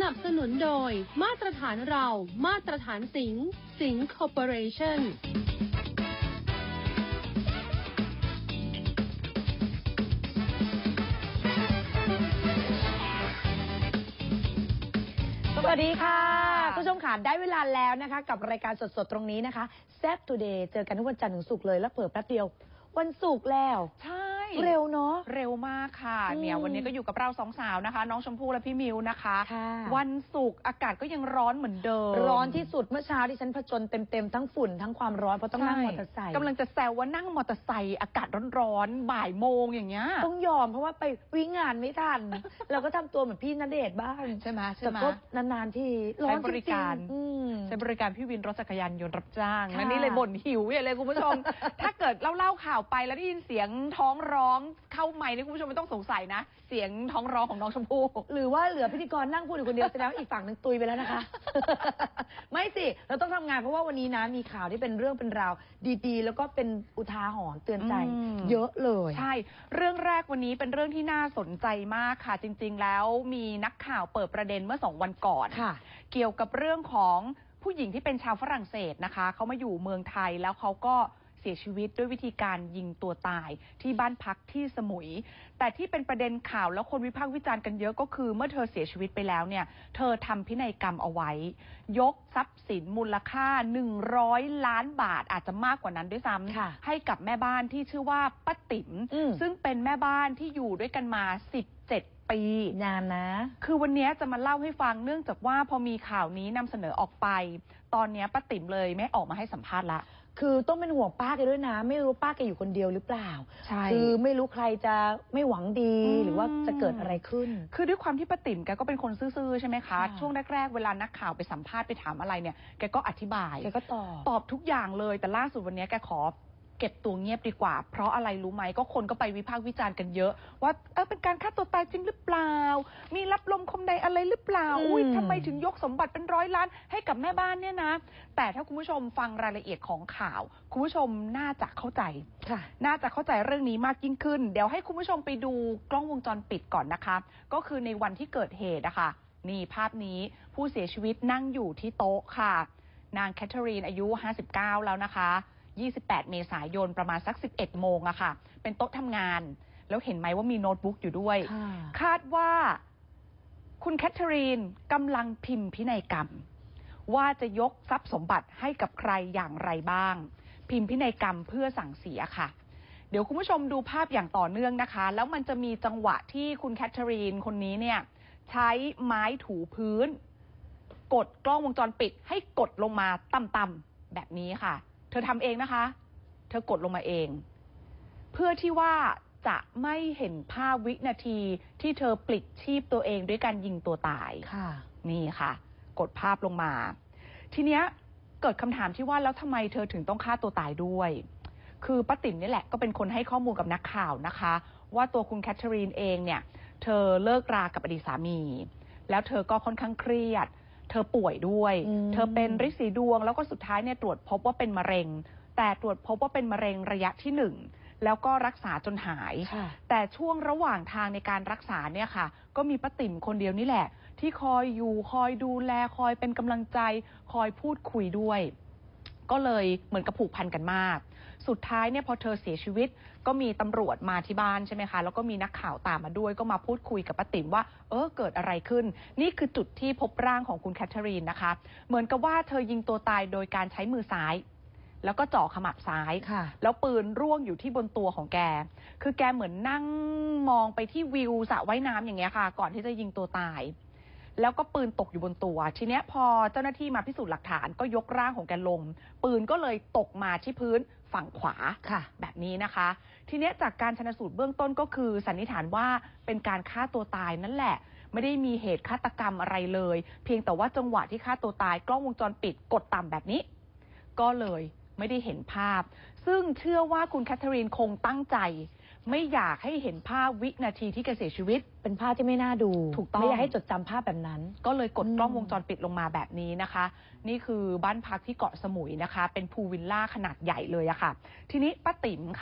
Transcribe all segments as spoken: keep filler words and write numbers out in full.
นับสนุนโดยมาตรฐานเรามาตรฐานสิงห์สิงห์คอร์ปอเรชั่นสวัสดีค่ะผู้ชมค่ะได้เวลาแล้วนะคะกับรายการสดๆตรงนี้นะคะแซ่บทูเดย์เจอกันทุกวันจันทร์ถึงศุกร์เลยแล้วเปิดแป๊บเดียววันศุกร์แล้วใช่เร็วเนาะเร็วมากค่ะเนี่ยวันนี้ก็อยู่กับเราสองสาวนะคะน้องชมพู่และพี่มิวนะคะวันศุกร์อากาศก็ยังร้อนเหมือนเดิมร้อนที่สุดเมื่อเช้าที่ฉันผจญเต็มๆทั้งฝุ่นทั้งความร้อนเพราะต้องนั่งมอเตอร์ไซค์กำลังจะแซวว่านั่งมอเตอร์ไซค์อากาศร้อนๆบ่ายโมงอย่างเงี้ยต้องยอมเพราะว่าไปวิ่งงานไม่ทันเราก็ทำตัวเหมือนพี่ณเดชน์บ้างใช่ไหมใช่แต่ไหมก็นานๆที่ร้อนจริงใช้บริการพี่วินรถจักรยานยนต์รับจ้างและนี่เลยบ่นหิวอย่างเลยคุณผู้ชมถ้าเกิดเล่าๆข่าวไปแล้วได้ยินเสียงท้องร้องเข้าไมค์นี่คุณผู้ชมไม่ต้องสงสัยนะเสียงท้องร้องของน้องชมพู่หรือว่าเหลือพิธีกรนั่งพูดอยู่คนเดียวแสดงว่าอีกฝั่งนึงตุยไปแล้วนะคะ ไม่สิเราต้องทำงานเพราะว่าวันนี้นะมีข่าวที่เป็นเรื่องเป็นราวดีๆแล้วก็เป็นอุทาหรณ์เตือนใจเยอะเลยใช่เรื่องแรกวันนี้เป็นเรื่องที่น่าสนใจมากค่ะจริงๆแล้วมีนักข่าวเปิดประเด็นเมื่อสองวันก่อนเกี่ยวกับเรื่องของผู้หญิงที่เป็นชาวฝรั่งเศสนะคะเขามาอยู่เมืองไทยแล้วเขาก็เสียชีวิตด้วยวิธีการยิงตัวตายที่บ้านพักที่สมุยแต่ที่เป็นประเด็นข่าวแล้วคนวิพากษ์วิจารณ์กันเยอะก็คือเมื่อเธอเสียชีวิตไปแล้วเนี่ยเธอทำพินัยกรรมเอาไว้ยกทรัพย์สินมูลค่าหนึ่งร้อยล้านบาทอาจจะมากกว่านั้นด้วยซ้ำให้กับแม่บ้านที่ชื่อว่าป้าติ๋มซึ่งเป็นแม่บ้านที่อยู่ด้วยกันมาสิบเจ็ดปีนานนะคือวันนี้จะมาเล่าให้ฟังเนื่องจากว่าพอมีข่าวนี้นำเสนอออกไปตอนนี้ป้าติ๋มเลยไม่ออกมาให้สัมภาษณ์ละคือต้องเป็นห่วงป้าแกด้วยนะไม่รู้ป้าแกอยู่คนเดียวหรือเปล่าใช่คือไม่รู้ใครจะไม่หวังดีหรือว่าจะเกิดอะไรขึ้นคือด้วยความที่ป้าติ๋มแกก็เป็นคนซื่อๆใช่ไหมคะช่วงแรกๆเวลานักข่าวไปสัมภาษณ์ไปถามอะไรเนี่ยแกก็อธิบายแกก็ตอบตอบทุกอย่างเลยแต่ล่าสุดวันนี้แกขอเก็บตัวเงียบดีกว่าเพราะอะไรรู้ไหมก็คนก็ไปวิพากษ์วิจารณ์กันเยอะว่าเออเป็นการฆ่าตัวตายจริงหรือเปล่ามีรับลมคมในอะไรหรือเปล่าอุ้ยทำไมถึงยกสมบัติเป็นร้อยล้านให้กับแม่บ้านเนี่ยนะแต่ถ้าคุณผู้ชมฟังรายละเอียดของข่าวคุณผู้ชมน่าจะเข้าใจน่าจะเข้าใจเรื่องนี้มากยิ่งขึ้นเดี๋ยวให้คุณผู้ชมไปดูกล้องวงจรปิดก่อนนะคะก็คือในวันที่เกิดเหตุนะคะนี่ภาพนี้ผู้เสียชีวิตนั่งอยู่ที่โต๊ะค่ะนางแคทเธอรีนอายุห้าสิบเก้าแล้วนะคะยี่สิบแปดเมษายนประมาณสักสิบเอ็ดโมงอะค่ะเป็นโต๊ะทำงานแล้วเห็นไหมว่ามีโน้ตบุ๊กอยู่ด้วยคาดว่าคุณแคทเธอรีนกำลังพิมพ์พินัยกรรมว่าจะยกทรัพย์สมบัติให้กับใครอย่างไรบ้างพิมพ์พินัยกรรมเพื่อสั่งเสียค่ะเดี๋ยวคุณผู้ชมดูภาพอย่างต่อเนื่องนะคะแล้วมันจะมีจังหวะที่คุณแคทเธอรีนคนนี้เนี่ยใช้ไม้ถูพื้นกดกล้องวงจรปิดให้กดลงมาต่ำๆแบบนี้ค่ะเธอทำเองนะคะเธอกดลงมาเองเพื่อที่ว่าจะไม่เห็นภาพวินาทีที่เธอปลิดชีพตัวเองด้วยการยิงตัวตายค่ะนี่ค่ะกดภาพลงมาทีเนี้ยเกิดคำถามที่ว่าแล้วทำไมเธอถึงต้องฆ่าตัวตายด้วยคือป้าติ๋มนี่แหละก็เป็นคนให้ข้อมูลกับนักข่าวนะคะว่าตัวคุณแคทเธอรีนเองเนี่ยเธอเลิกรากับอดีตสามีแล้วเธอก็ค่อนข้างเครียดเธอป่วยด้วยเธอเป็นฤทธิ์สีดวงแล้วก็สุดท้ายเนี่ยตรวจพบว่าเป็นมะเร็งแต่ตรวจพบว่าเป็นมะเร็งระยะที่หนึ่งแล้วก็รักษาจนหายแต่ช่วงระหว่างทางในการรักษาเนี่ยค่ะก็มีป้าติ๋มคนเดียวนี่แหละที่คอยอยู่คอยดูแลคอยเป็นกำลังใจคอยพูดคุยด้วยก็เลยเหมือนกับผูกพันกันมากสุดท้ายเนี่ยพอเธอเสียชีวิตก็มีตำรวจมาที่บ้านใช่ไหมคะแล้วก็มีนักข่าวตามมาด้วยก็มาพูดคุยกับป้าติ๋มว่าเออเกิดอะไรขึ้นนี่คือจุดที่พบร่างของคุณแคทเธอรีนนะคะเหมือนกับว่าเธอยิงตัวตายโดยการใช้มือซ้ายแล้วก็จ่อขมับซ้ายแล้วปืนร่วงอยู่ที่บนตัวของแกคือแกเหมือนนั่งมองไปที่วิวสระว่ายน้ำอย่างเงี้ยค่ะก่อนที่จะยิงตัวตายแล้วก็ปืนตกอยู่บนตัวทีเนี้ยพอเจ้าหน้าที่มาพิสูจน์หลักฐานก็ยกร่างของแกลงปืนก็เลยตกมาที่พื้นฝั่งขวาค่ะแบบนี้นะคะทีเนี้ยจากการชันสูตรเบื้องต้นก็คือสันนิษฐานว่าเป็นการฆ่าตัวตายนั่นแหละไม่ได้มีเหตุฆาตกรรมอะไรเลยเพียงแต่ว่าจังหวะที่ฆ่าตัวตายกล้องวงจรปิดกดต่ำแบบนี้ก็เลยไม่ได้เห็นภาพซึ่งเชื่อว่าคุณแคทเธอรีนคงตั้งใจไม่อยากให้เห็นภาพวินาทีที่แกเสียชีวิตเป็นภาพที่ไม่น่าดูถูกต้องไม่อยากให้จดจำภาพแบบนั้นก็เลยกดกล้องวงจรปิดลงมาแบบนี้นะคะนี่คือบ้านพักที่เกาะสมุยนะคะเป็นพูลวิลล่าขนาดใหญ่เลยอะค่ะทีนี้ป้าติ๋มค่ะ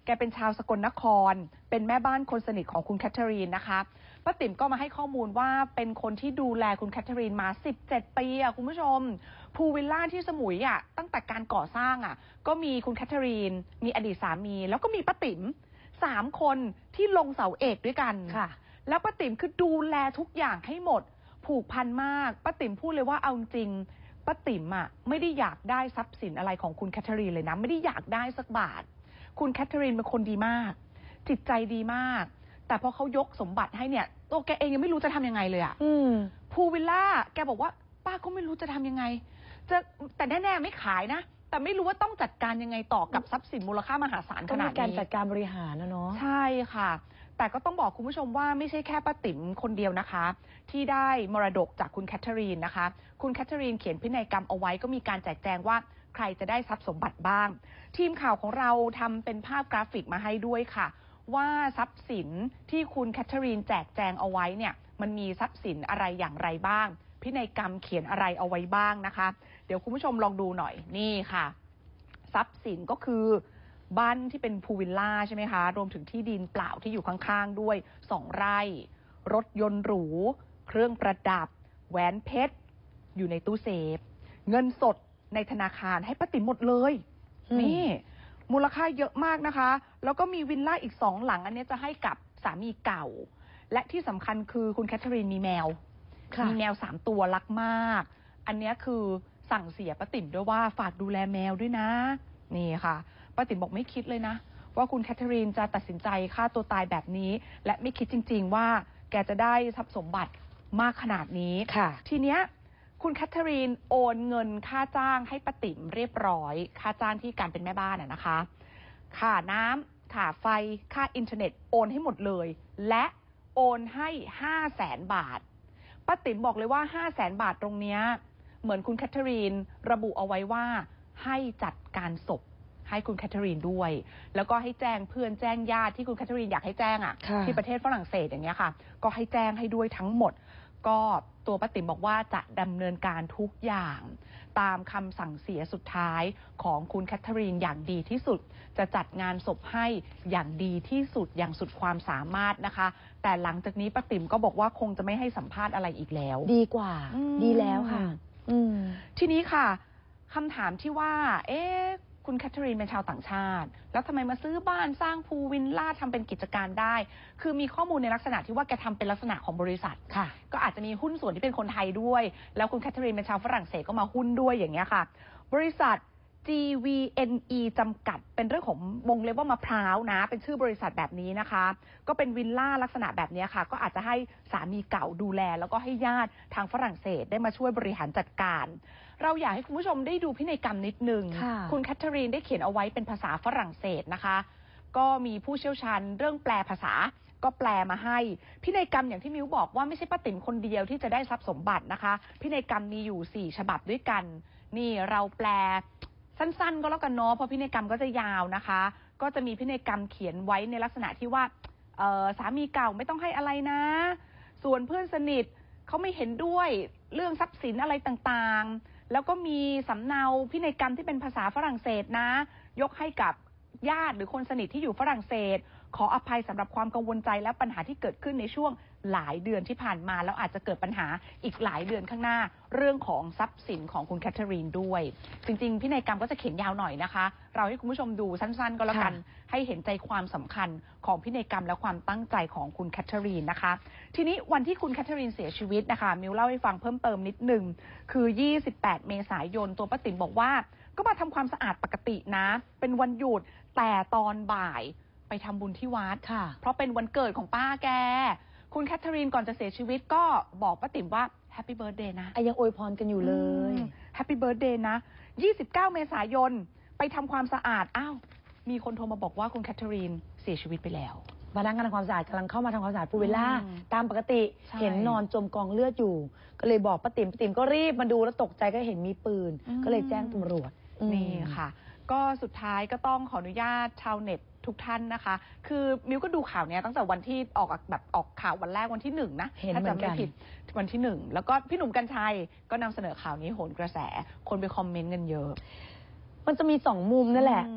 แกเป็นชาวสกลนครเป็นแม่บ้านคนสนิทของคุณแคทเธอรีนนะคะป้าติ๋มก็มาให้ข้อมูลว่าเป็นคนที่ดูแลคุณแคทเธอรีนมาสิบเจ็ดปีอ่ะคุณผู้ชมพูลวิลล่าที่สมุยอ่ะตั้งแต่การก่อสร้างอ่ะก็มีคุณแคทเธอรีนมีอดีตสามีแล้วก็มีป้าติ๋มสามคนที่ลงเสาเอกด้วยกันค่ะแล้วป้าติ๋มคือดูแลทุกอย่างให้หมดผูกพันมากป้าติ๋มพูดเลยว่าเอาจริงป้าติ๋มอ่ะไม่ได้อยากได้ทรัพย์สินอะไรของคุณแคทเธอรีนเลยนะไม่ได้อยากได้สักบาทคุณแคทเธอรีนเป็นคนดีมากจิตใจดีมากแต่พอเขายกสมบัติให้เนี่ยตัวแกเองยังไม่รู้จะทำยังไงเลยอ่ะพูลวิลล่าแกบอกว่าป้าก็ไม่รู้จะทำยังไงจะแต่แน่ๆไม่ขายนะแต่ไม่รู้ว่าต้องจัดการยังไงต่อกับทรัพย์สินมูลค่ามหาศาลขนาดนี้การจัดการบริหารนะเนาะใช่ค่ะแต่ก็ต้องบอกคุณผู้ชมว่าไม่ใช่แค่ป้าติ๋มคนเดียวนะคะที่ได้มรดกจากคุณแคทเธอรีนนะคะคุณแคทเธอรีนเขียนพินัยกรรมเอาไว้ก็มีการแจกแจงว่าใครจะได้ทรัพย์สมบัติบ้างทีมข่าวของเราทำเป็นภาพกราฟิกมาให้ด้วยค่ะว่าทรัพย์สินที่คุณแคทเธอรีนแจกแจงเอาไว้เนี่ยมันมีทรัพย์สินอะไรอย่างไรบ้างพินัยกรรมเขียนอะไรเอาไว้บ้างนะคะเดี๋ยวคุณผู้ชมลองดูหน่อยนี่ค่ะทรัพย์สินก็คือบ้านที่เป็นพูลวิลล่าใช่ไหมคะรวมถึงที่ดินเปล่าที่อยู่ข้างๆด้วยสองไร่รถยนต์หรูเครื่องประดับแหวนเพชรอยู่ในตู้เซฟเงินสดในธนาคารให้ป้าติ๋มหมดเลยนี่มูลค่าเยอะมากนะคะแล้วก็มีวิลล่าอีกสองหลังอันนี้จะให้กับสามีเก่าและที่สำคัญคือคุณแคทเธอรีนมีแมวมีแมวสามตัวรักมากอันนี้คือสั่งเสียป้าติ๋มด้วยว่าฝากดูแลแมวด้วยนะนี่ค่ะป้าติ๋มบอกไม่คิดเลยนะว่าคุณแคทเธอรีนจะตัดสินใจฆ่าตัวตายแบบนี้และไม่คิดจริงๆว่าแกจะได้ทรัพย์สมบัติมากขนาดนี้ทีเนี้ยคุณแคทเธอรีนโอนเงินค่าจ้างให้ป้าติ๋มเรียบร้อยค่าจ้างที่การเป็นแม่บ้านนะคะค่าน้ำค่าไฟค่าอินเทอร์เน็ตโอนให้หมดเลยและโอนให้ห้าแสนบาทป้าติ๋มบอกเลยว่าห้าแสนบาทตรงเนี้ยเหมือนคุณแคทเธอรีนระบุเอาไว้ว่าให้จัดการศพให้คุณแคทเธอรีนด้วยแล้วก็ให้แจ้งเพื่อนแจ้งญาติที่คุณแคทเธอรีนอยากให้แจ้งอ่ะที่ประเทศฝรั่งเศสอย่างเงี้ยค่ะก็ให้แจ้งให้ด้วยทั้งหมดก็ตัวป้าติ๋มบอกว่าจะดำเนินการทุกอย่างตามคำสั่งเสียสุดท้ายของคุณแคทเธอรีนอย่างดีที่สุดจะจัดงานศพให้อย่างดีที่สุดอย่างสุดความสามารถนะคะแต่หลังจากนี้ป้าติ๋มก็บอกว่าคงจะไม่ให้สัมภาษณ์อะไรอีกแล้วดีกว่าดีแล้วค่ะทีนี้ค่ะคำถามที่ว่าเอ๊ะคุณแคทเธอรีนเป็นชาวต่างชาติแล้วทำไมมาซื้อบ้านสร้างพูลวิลล่าทำเป็นกิจการได้คือมีข้อมูลในลักษณะที่ว่าแกทำเป็นลักษณะของบริษัทค่ะก็อาจจะมีหุ้นส่วนที่เป็นคนไทยด้วยแล้วคุณแคทเธอรีนเป็นชาวฝรั่งเศสก็มาหุ้นด้วยอย่างเงี้ยค่ะบริษัท จี วี เอ็น อี จำกัดเป็นเรื่องของวงเล็บว่ามะพร้าวนะเป็นชื่อบริษัทแบบนี้นะคะก็เป็นวิลล่าลักษณะแบบนี้ค่ะก็อาจจะให้สามีเก่าดูแลแล้วก็ให้ญาติทางฝรั่งเศสได้มาช่วยบริหารจัดการเราอยากให้คุณผู้ชมได้ดูพินัยกรรมนิดนึงคุณแคทเธอรีนได้เขียนเอาไว้เป็นภาษาฝรั่งเศสนะคะก็มีผู้เชี่ยวชาญเรื่องแปลภาษาก็แปลมาให้พินัยกรรมอย่างที่มิ้วบอกว่าไม่ใช่ป้าติ๋มคนเดียวที่จะได้ทรัพย์สมบัตินะคะพินัยกรรมมีอยู่สี่ฉบับด้วยกันนี่เราแปลสั้นๆก็แล้วกันเนาะเพราะพินัยกรรมก็จะยาวนะคะก็จะมีพินัยกรรมเขียนไว้ในลักษณะที่ว่าสามีเก่าไม่ต้องให้อะไรนะส่วนเพื่อนสนิทเขาไม่เห็นด้วยเรื่องทรัพย์สินอะไรต่างๆแล้วก็มีสำเนาพินัยกรรมที่เป็นภาษาฝรั่งเศสนะยกให้กับญาติหรือคนสนิทที่อยู่ฝรั่งเศสขออภัยสำหรับความกังวลใจและปัญหาที่เกิดขึ้นในช่วงหลายเดือนที่ผ่านมาแล้วอาจจะเกิดปัญหาอีกหลายเดือนข้างหน้าเรื่องของทรัพย์สินของคุณแคทเธอรีนด้วยจริงๆพินัยกรรมก็จะเขียนยาวหน่อยนะคะเราให้คุณผู้ชมดูสั้นๆก็แล้วกันให้เห็นใจความสำคัญของพินัยกรรมและความตั้งใจของคุณแคทเธอรีนนะคะทีนี้วันที่คุณแคทเธอรีนเสียชีวิตนะคะมิวเล่าให้ฟังเพิ่มเติมนิดนึงคือยี่สิบแปดเมษายนตัวป้าติ๋มบอกว่าก็มาทำความสะอาดปกตินะเป็นวันหยุดแต่ตอนบ่ายไปทำบุญที่วัดค่ะเพราะเป็นวันเกิดของป้าแกคุณแคทเธอรีนก่อนจะเสียชีวิตก็บอกป้าติ๋มว่าแฮปปี้เบิร์ธเดย์นะยังอวยพรกันอยู่เลยแฮปปี้เบิร์ธเดย์นะยี่สิบเก้าเมษายนไปทำความสะอาดอ้าวมีคนโทรมาบอกว่าคุณแคทเธอรีนเสียชีวิตไปแล้วพนักงานทำความสะอาดกำลังเข้ามาทำความสะอาดพูลวิลล่าตามปกติเห็นนอนจมกองเลือดอยู่ก็เลยบอกป้าติ๋มป้าติ๋มก็รีบมาดูแล้วตกใจก็เห็นมีปืนก็เลยแจ้งตำรวจนี่ค่ะก็สุดท้ายก็ต้องขออนุญาตชาวเน็ตทุกท่านนะคะคือมิวก็ดูข่าวนี้ตั้งแต่วันที่ออกแบบออกข่าววันแรกวันที่หนึ่งนะถ้าจำไม่ผิดวันที่หนึ่งแล้วก็พี่หนุ่มกรรชัยก็นำเสนอข่าวนี้โหนกระแสคนไปคอมเมนต์กันเยอะมันจะมีสองมุมนั่นแหละ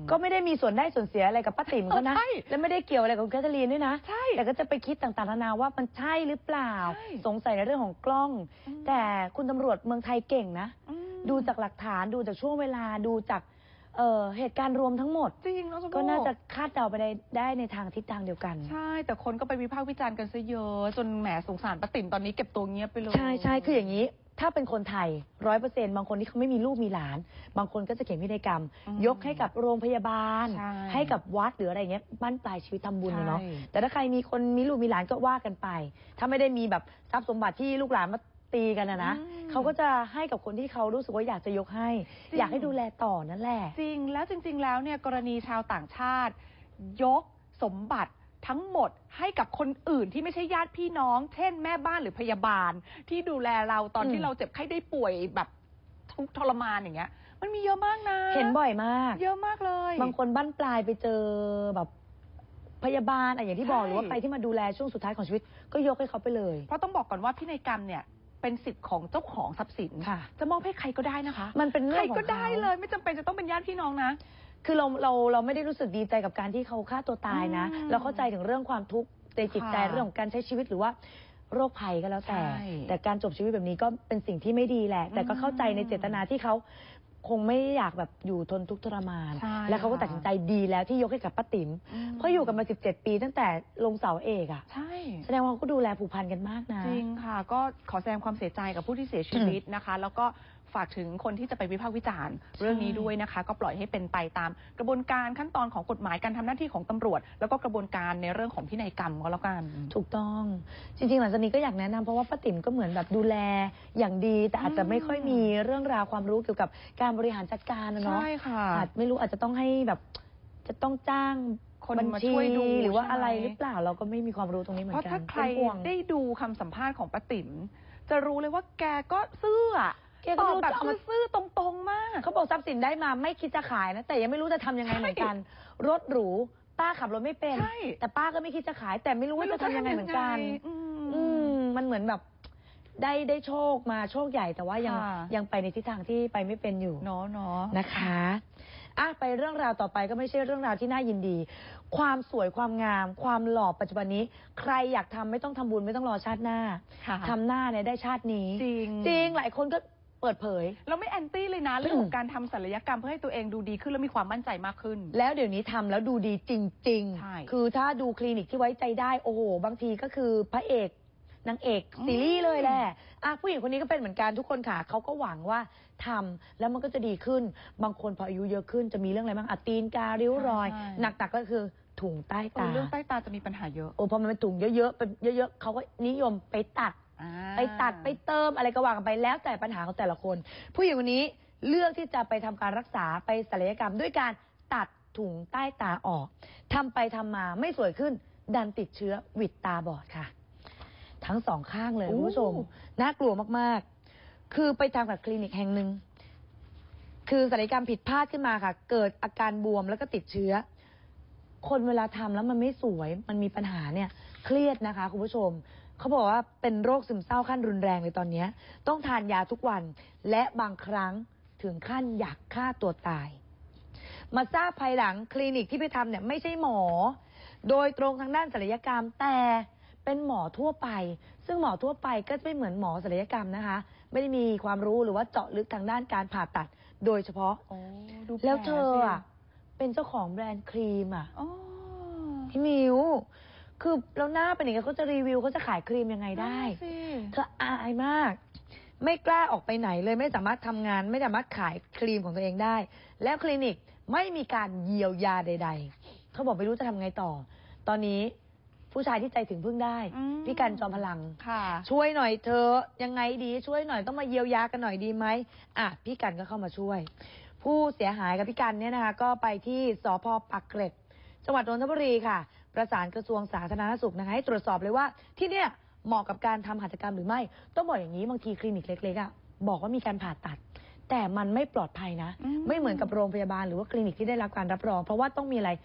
ก็ไม่ได้มีส่วนได้ส่วนเสียอะไรกับป้าติ๋มเขานะใช่และไม่ได้เกี่ยวอะไรกับคุณแคทเธอรีนด้วยนะใช่แต่ก็จะไปคิดต่างๆนานาว่ามันใช่หรือเปล่าใช่สงสัยในเรื่องของกล้องอืมแต่คุณตำรวจเมืองไทยเก่งนะอืมดูจากหลักฐานดูจากช่วงเวลาดูจากเอ่อเหตุการณ์รวมทั้งหมดจริงน้องชมพู่ก็น่าจะคาดเดาไปได้ได้ในทางทิศทางเดียวกันใช่ แต่คนก็ไปวิพากษ์วิจารณ์กันซะเยอะจนแหมสงสารป้าติ๋มตอนนี้เก็บตัวเงียบไปเลยใช่ใช่คืออย่างนี้ ถ้าเป็นคนไทยร้อยเปอร์เซ็นต์บางคนที่เขาไม่มีลูกมีหลาน บางคนก็จะเขียนพินัยกรรมอืมยกให้กับโรงพยาบาลใช่ให้กับวัดหรืออะไรเงี้ยบ้านปลายชีวิตทำบุญอะเนาะใช่แต่ถ้าใครมีคนมีลูกมีหลานก็ว่ากันไป ถ้าไม่ได้มีแบบทรัพย์สมบัติที่ลูกหลานมาตีกันนะนะอืมเขาก็จะให้กับคนที่เขารู้สึกว่าอยากจะยกให้จริงอยากให้ดูแลต่อนั่นแหละจริงแล้วจริง ๆ แล้วเนี่ยกรณีชาวต่างชาติ ยกสมบัติทั้งหมดให้กับคนอื่นที่ไม่ใช่ญาติพี่น้อง เช่นแม่บ้านหรือพยาบาล ที่ดูแลเราตอนอืมที่เราเจ็บไข้ได้ป่วยแบบทุกข์ทรมานอย่างเงี้ย มันมีเยอะมากนะเห็นบ่อยมากเยอะมากเลยบางคนบั้นปลายไปเจอแบบพยาบาลอะอย่างที่บอกใช่หรือว่าใครที่มาดูแลช่วงสุดท้ายของชีวิตก็ยกให้เขาไปเลยเพราะต้องบอกก่อนว่าพินัยกรรมเนี่ยเป็นสิทธิ์ของเจ้าของทรัพย์สินค่ะจะมอบให้ใครก็ได้นะคะมันเป็นเรื่ใคอรงของก็ได้เขาเลยไม่จำเป็นจะต้องเป็นญาติพี่น้องนะคือเราเราเราไม่ได้รู้สึกดีใจกับการที่เขาฆ่าตัวตายนะอืมเราเข้าใจถึงเรื่องความทุกข์ในจิตใจค่ะเรื่องของการใช้ชีวิตหรือว่าโรคภัยก็แล้วแต่ใช่แต่การจบชีวิตแบบนี้ก็เป็นสิ่งที่ไม่ดีแหละ แต่ก็เข้าใจในเจตนาที่เขาคงไม่อยากแบบอยู่ทนทุกข์ทรมานใช่แล้วเขาก็ตัดสินใจดีแล้วที่ยกให้กับป้าติ๋มมเพราะอยู่กันมาสิบเจ็ดปีตั้งแต่ลงเสาเอกอะใช่แสดงว่าเขาก็ดูแลผูกพันกันมากนะจริงค่ะ ก็ขอแสดงความเสียใจกับผู้ที่เสียชีวิตนะคะ แล้วก็ฝากถึงคนที่จะไปวิพากษ์วิจารณ์เรื่องนี้ด้วยนะคะ ก็ปล่อยให้เป็นไปตามกระบวนการขั้นตอนของกฎหมายการทำหน้าที่ของตำรวจ แล้วก็กระบวนการในเรื่องของพินัยกรรมก็แล้วกันถูกต้อง จริงๆหลังจากนี้ก็อยากแนะนำเพราะว่าป้าติ๋มก็เหมือนแบบดูแลอย่างดี แต่อาจจะไม่ค่อยมีเรื่องราวความรู้เกี่ยวกับการบริหารจัดการนะเนาะใช่ค่ะอาจไม่รู้อาจจะต้องให้แบบจะต้องจ้างคนบัญมาชีช่วยดูหรือว่าใช่ไหมอะไรหรือเปล่าเราก็ไม่มีความรู้ตรงนี้เหมือเพราะนกันถ้าใครเป็นห่วงได้ดูคำสัมภาษณ์ของป้าติ๋มจะรู้เลยว่าแกก็ซื่ออะแกก็ตไม่อบรู้แบบจะเอามาซื่อๆตรงๆมากเขาบอกทรัพย์สินได้มาไม่คิดจะขายนะ แต่ยังไม่รู้จะทำยังไงเหมือนกัน รถหรูป้าขับรถไม่เป็นใช่แต่ป้าก็ไม่คิดจะขาย แต่ไม่รู้ว่าจะทำยังไงเหมือนกันอือืมมมันเหมือนแบบได้ได้โชคมาโชคใหญ่แต่ว่ายังค่ะยังไปในทิศทางที่ไปไม่เป็นอยู่เนาะเนาะนะคะอ่ะไปเรื่องราวต่อไปก็ไม่ใช่เรื่องราวที่น่ายินดี ความสวยความงาม ความหล่อปัจจุบันนี้ ใครอยากทำไม่ต้องทำบุญไม่ต้องรอชาติหน้าค่ะทำหน้าเนี่ยได้ชาตินี้จริงจริงหลายคนก็เปิดเผยเราไม่แอนตี้เลยนะเรื่องของการทำศัลยกรรมเพื่อให้ตัวเองดูดีขึ้นแล้วมีความมั่นใจมากขึ้นแล้วเดี๋ยวนี้ทำแล้วดูดีจริงใช่ๆ คือถ้าดูคลินิกที่ไว้ใจได้โอ้โหบางทีก็คือพระเอกนางเอกอืมซีรีส์เลยแหละอ่ะผู้หญิงคนนี้ก็เป็นเหมือนกันทุกคนค่ะเขาก็หวังว่าทำแล้วมันก็จะดีขึ้น บางคนพออายุเยอะขึ้นจะมีเรื่องอะไรบ้างอะตีนการิ้วรอยใช่หนักๆก็คือถุงใต้เอตาอเรื่องใต้ตาจะมีปัญหาเยอะโอ้พอมันเป็นถุงเยอะๆเป็นเยอะๆเขาก็นิยมไปตัดอ่าไปตัดไปเติมอะไรก็ว่ากันไปแล้วแต่ปัญหาของแต่ละคน ผู้หญิงคนนี้เลือกที่จะไปทำการรักษาไปศัลยกรรม ด้วยการตัดถุงใต้ตาออกทำไปทำมาไม่สวยขึ้น ดันติดเชื้อหวิดตาบอดค่ะ ทั้งสองข้างเลยโอ้คุณผู้ชมน่ากลัวมากๆ คือไปทำกับคลินิกแห่งหนึ่งคือศัลยกรรมผิดพลาดขึ้นมาค่ะ เกิดอาการบวมแล้วก็ติดเชื้อ คนเวลาทำแล้วมันไม่สวยมันมีปัญหาเนี่ยเครียดนะคะคุณผู้ชมเขาบอกว่าเป็นโรคซึมเศร้าขั้นรุนแรงเลยตอนนี้ ต้องทานยาทุกวัน และบางครั้งถึงขั้นอยากฆ่าตัวตาย มาทราบภายหลังคลินิกที่ไปทำเนี่ยไม่ใช่หมอ โดยตรงทางด้านศัลยกรรม แต่เป็นหมอทั่วไป ซึ่งหมอทั่วไปก็จะไม่เหมือนหมอศัลยกรรมนะคะ ไม่ได้มีความรู้หรือว่าเจาะลึกทางด้านการผ่าตัดโดยเฉพาะโอ้ดูผแล้วเธอสิอ่ะเป็นเจ้าของแบรนด์ครีมอ่ะอ๋อพี่มิว คือแล้วหน้าเป็นอย่างนี้เขาจะรีวิวเขาจะขายครีมยังไงได้นั่นสิเธออายมาก ไม่กล้าออกไปไหนเลยไม่สามารถทำงาน ไม่สามารถขายครีมของตัวเองได้ แล้วคลินิกไม่มีการเยียวยาใด ๆ เขาบอกไม่รู้จะทำไงต่อ ตอนนี้ผู้ชายที่ใจถึงพึ่งได้อืมพี่กันจอมพลังค่ะช่วยหน่อยเธอยังไงดีช่วยหน่อยต้องมาเยียวยากันหน่อยดีไหมอ่ะพี่กันก็เข้ามาช่วย ผู้เสียหายกับพี่กันเนี่ยนะคะก็ไปที่สพปากเกร็ด จังหวัดนนทบุรีค่ะ ประสานกระทรวงสาธารณสุขนะคะให้ตรวจสอบเลยว่าที่เนี่ยเหมาะกับการทำหัตถกรรมหรือไม่ ต้องบอกอย่างนี้บางทีคลินิกเล็กๆอ่ะบอกว่ามีการผ่าตัด แต่มันไม่ปลอดภัยนะอืมไม่เหมือนกับโรงพยาบาลหรือว่าคลินิกที่ได้รับการรับรอง เพราะว่าต้องมีอะไร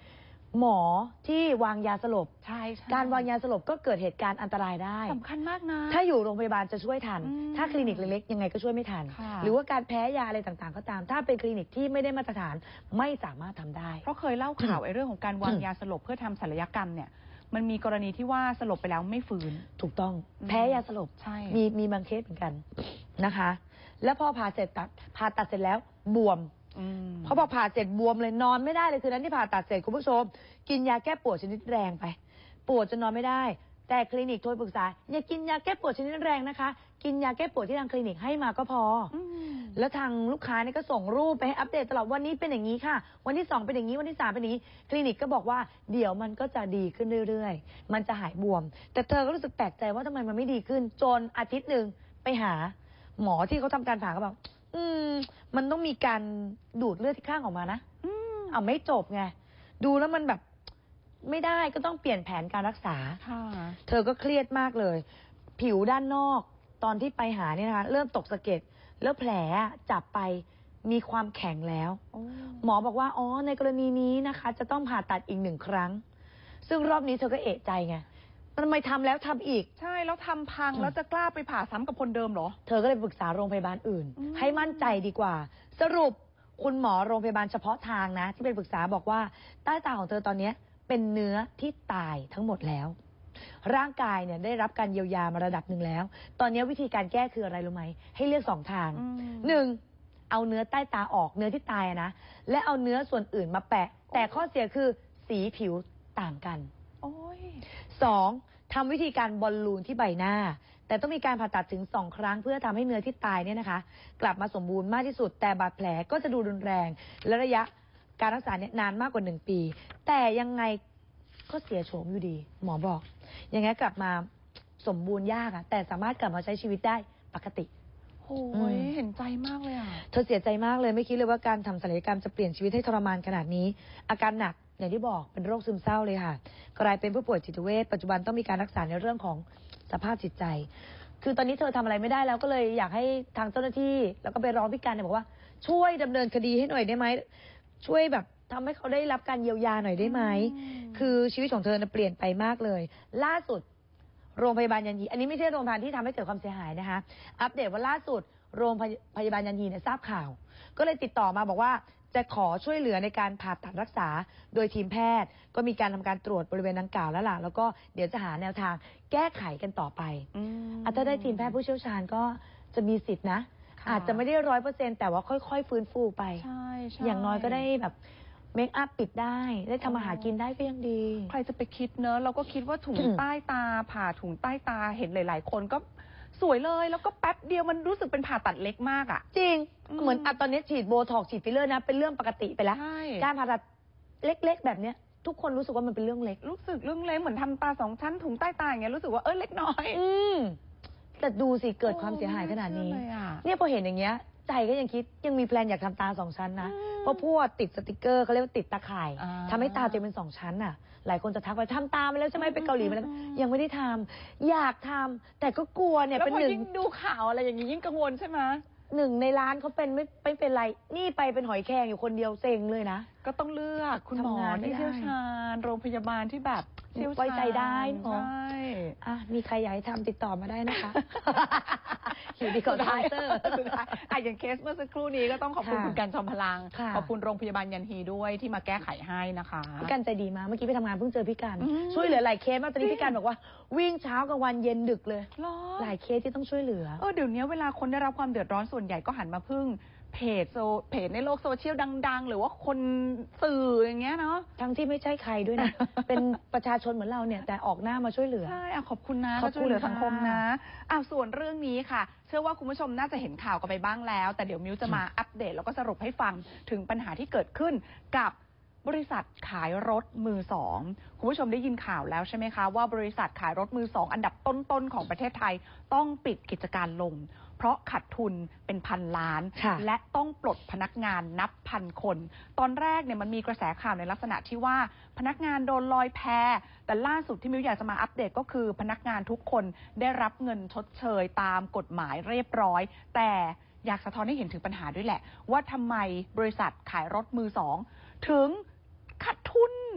หมอที่วางยาสลบใช่ใช่การวางยาสลบก็เกิดเหตุการณ์อันตรายได้สำคัญมากนะถ้าอยู่โรงพยาบาลจะช่วยทันอืมถ้าคลินิกเล็กๆยังไงก็ช่วยไม่ทันค่ะหรือว่าการแพ้ยาอะไรต่างๆก็ตาม ถ้าเป็นคลินิกที่ไม่ได้มาตรฐานไม่สามารถทำได้เพราะเคยเล่าข่าวไอ้เรื่องของการวางยาสลบเพื่อทำศัลยกรรมเนี่ย มันมีกรณีที่ว่าสลบไปแล้วไม่ฟื้นถูกต้องอืมแพ้ยาสลบใช่มีมีบางเคสเหมือนกันนะคะ แล้วพอผ่าเสร็จตัดผ่าตัดเสร็จแล้วบวมอืมเพราะพอผ่าเสร็จบวมเลยนอนไม่ได้เลยคืนนั้นที่ผ่าตัดเสร็จคุณผู้ชม กินยาแก้ปวดชนิดแรงไป ปวดจนนอนไม่ได้ แต่คลินิกโทรปรึกษาอย่ากินยาแก้ปวดชนิดแรงนะคะ กินยาแก้ปวดที่ทางคลินิกให้มาก็พอออืมแล้วทางลูกค้าเนี่ยก็ส่งรูปไปให้อัปเดตตลอดวันนี้เป็นอย่างนี้ค่ะ วันที่สองเป็นอย่างนี้วันที่สามเป็นอย่างนี้คลินิกก็บอกว่าเดี๋ยวมันก็จะดีขึ้นเรื่อยๆ มันจะหายบวม แต่เธอก็รู้สึกแปลกใจว่าทำไมมันไม่ดีขึ้น จนอาทิตย์หนึ่งไปหา หมอที่เขาทำการผ่าก็บอกอืม มันต้องมีการดูดเลือดที่ข้างออกมานะอืมเอาไม่จบไง ดูแล้วมันแบบไม่ได้ก็ต้องเปลี่ยนแผนการรักษาค่ะเธอก็เครียดมากเลย ผิวด้านนอกตอนที่ไปหาเนี่ยนะคะ เริ่มตกสะเก็ดแล้วแผลจับไปมีความแข็งแล้วโอ้หมอบอกว่าอ๋อในกรณีนี้นะคะ จะต้องผ่าตัดอีกหนึ่งครั้ง ซึ่งรอบนี้เธอก็เอะใจไงทำไมทำแล้วทำอีกใช่แล้วทำพังอืมแล้วจะกล้าไปผ่าซ้ำกับคนเดิมเหรอเธอก็เลยปรึกษาโรงพยาบาลอื่นอืมให้มั่นใจดีกว่า สรุปคุณหมอโรงพยาบาลเฉพาะทางนะ ที่เป็นปรึกษาบอกว่าใต้ตาของเธอตอนนี้เป็นเนื้อที่ตายทั้งหมดแล้ว ร่างกายเนี่ยได้รับการเยียวยามาระดับหนึ่งแล้ว ตอนนี้วิธีการแก้คืออะไรรู้ไหมให้เลือกสองทางอืมหนึ่งเอาเนื้อใต้ตาออกเนื้อที่ตายอะนะและเอาเนื้อส่วนอื่นมาแปะ แต่ข้อเสียคือสีผิวต่างกันโอ้ยสองทำวิธีการบอลลูนที่ใบหน้า แต่ต้องมีการผ่าตัดถึงสองครั้งเพื่อทำให้เนื้อที่ตายเนี่ยนะคะ กลับมาสมบูรณ์มากที่สุด แต่บาดแผลก็จะดูรุนแรง และระยะการรักษาเนี่ยนานมากกว่าหนึ่งปี แต่ยังไงก็เสียโฉมอยู่ดี หมอบอกยังไงกลับมาสมบูรณ์ยากอะแต่สามารถกลับมาใช้ชีวิตได้ปกติโอ้อืยมเห็นใจมากเลยอ่ะเธอเสียใจมากเลยไม่คิดเลยว่าการทำศัลยกรรมจะเปลี่ยนชีวิตให้ทรมานขนาดนี้ อาการหนักอย่างที่บอกเป็นโรคซึมเศร้าเลยค่ะกลายเป็นผู้ป่วยจิตเวชปัจจุบันต้องมีการรักษาในเรื่องของสภาพจิตใจ คือตอนนี้เธอทำอะไรไม่ได้แล้วก็เลยอยากให้ทางเจ้าหน้าที่ แล้วก็ไปร้องพี่การเนี่ยบอกว่าช่วยดำเนินคดีให้หน่อยได้ไหมช่วยแบบทำให้เขาได้รับการเยียวยาหน่อยได้ไหมอืมคือชีวิตของเธอน่ะเปลี่ยนไปมากเลย ล่าสุด โรงพยาบาลยันฮีอันนี้ไม่ใช่โรงพยาบาลที่ทำให้เกิดความเสียหายนะคะ อัปเดตว่าล่าสุด โรงพยาบาลยันฮีเนี่ยทราบข่าว ก็เลยติดต่อมาบอกว่าจะขอช่วยเหลือในการผ่าตัดรักษา โดยทีมแพทย์ ก็มีการทำการตรวจบริเวณดังกล่าวแล้วล่ะ แล้วก็เดี๋ยวจะหาแนวทางแก้ไขกันต่อไปอืมอ่ะถ้าได้ทีมแพทย์ผู้เชี่ยวชาญก็จะมีสิทธินะค่ะอาจจะไม่ได้ร้อยเปอร์เซ็นต์แต่ว่าค่อยๆ ฟื้นฟูไปใช่ใช่อย่างน้อยก็ได้แบบเมคอัพปิดได้ ได้ทำอาหารกินได้ก็ยังดีใครจะไปคิดเนอะเราก็คิดว่าถุงอืมใต้ตาผ่าถุงใต้ตาเห็นหลาย ๆ คนก็สวยเลย แล้วก็แป๊บเดียวมันรู้สึกเป็นผ่าตัดเล็กมากอ่ะจริงอืมเหมือนอะตอนนี้ฉีดโบท็อกซ์ฉีดฟิลเลอร์นะ เป็นเรื่องปกติไปแล้วใช่การผ่าตัดเล็กๆ แบบเนี้ย ทุกคนรู้สึกว่ามันเป็นเรื่องเล็กรู้สึกเรื่องเล็กเหมือนทำตาสองชั้นถุงใต้ตาอย่างเงี้ยรู้สึกว่าเออเล็กน้อยอืมแต่ดูสิเกิดความเสียหายขนาดนี้โอ้ไม่เชื่อเลยอะเนี่ยพอเห็นอย่างเงี้ย ใจก็ยังคิดยังมีแพลนอยากทำตาสองชั้นนะอืมเพราะพวกติดสติกเกอร์เขาเรียกว่าติดตาข่ายอ่าทำให้ตาตัวเองเป็นสองชั้นน่ะ หลายคนจะทักไปทำตามาแล้วใช่ไหมไปเกาหลีมาแล้วอืมยังไม่ได้ทำอยากทำแต่ก็กลัวเนี่ยแล้วเป็นพอหนึ่งยิ่งดูข่าวอะไรอย่างงี้ยิ่งกังวลใช่ไหมหนึ่งในร้านเขาเป็นไม่ไม่เป็นไร นี่ไปเป็นหอยแครงอยู่คนเดียวเซ็งเลยนะก็ต้องเลือกคุณหมอทำงานไม่ที่ได้เชี่ยวชาญโรงพยาบาลที่แบบเชี่ยวชาญไว้ใจได้เนอะใช่อ่ะมีใครอยากให้ทำติดต่อมาได้นะคะ อยู่ดีกว่าสุดท้ายเตอร์สุดท้ายอ่ะอย่างเคสเมื่อสักครู่นี้ก็ต้องขอบคุณค่ะคุณกันจอมพลังค่ะขอบคุณโรงพยาบาลยันฮีด้วยที่มาแก้ไขให้นะคะพี่กันใจดีมากเมื่อกี้ไปทำงานเพิ่งเจอพี่กันอืมช่วยเหลือหลายเคสมากตอนนี้จริงพี่กันบอกว่า วิ่งเช้ากลางวันเย็นดึกเลยหรอหลายเคสที่ต้องช่วยเหลือเออเดี๋ยวนี้เวลาคนได้รับความเดือดร้อนส่วนใหญ่ก็หันมาพึ่งเพจโซเพจในโลกโซเชียลดัง ๆ หรือว่าคนสื่ออย่างเงี้ยเนาะทั้งที่ไม่ใช่ใครด้วยนะ เป็นประชาชนเหมือนเราเนี่ย แต่ออกหน้ามาช่วยเหลือใช่อ่ะขอบคุณนะขอบคุณก็ช่วยเหลือสังคมค่ะนะอ่ะส่วนเรื่องนี้ค่ะ เชื่อว่าคุณผู้ชมน่าจะเห็นข่าวกันไปบ้างแล้ว แต่เดี๋ยวมิวจะมาอัปเดตแล้วก็สรุปให้ฟังถึงปัญหาที่เกิดขึ้นกับบริษัทขายรถมือสองคุณผู้ชมได้ยินข่าวแล้วใช่ไหมคะว่าบริษัทขายรถมือสองอันดับต้นๆของประเทศไทยต้องปิดกิจการลง เพราะขาดทุนเป็นพันล้านค่ะและต้องปลดพนักงานนับพันคน ตอนแรกเนี่ยมันมีกระแสข่าวในลักษณะที่ว่าพนักงานโดนลอยแพแต่ล่าสุดที่มิวอยากจะมาอัปเดตก็คือพนักงานทุกคนได้รับเงินชดเชยตามกฎหมายเรียบร้อย แต่อยากสะท้อนให้เห็นถึงปัญหาด้วยแหละ ว่าทำไมบริษัทขายรถมือสองถึงขาดทุน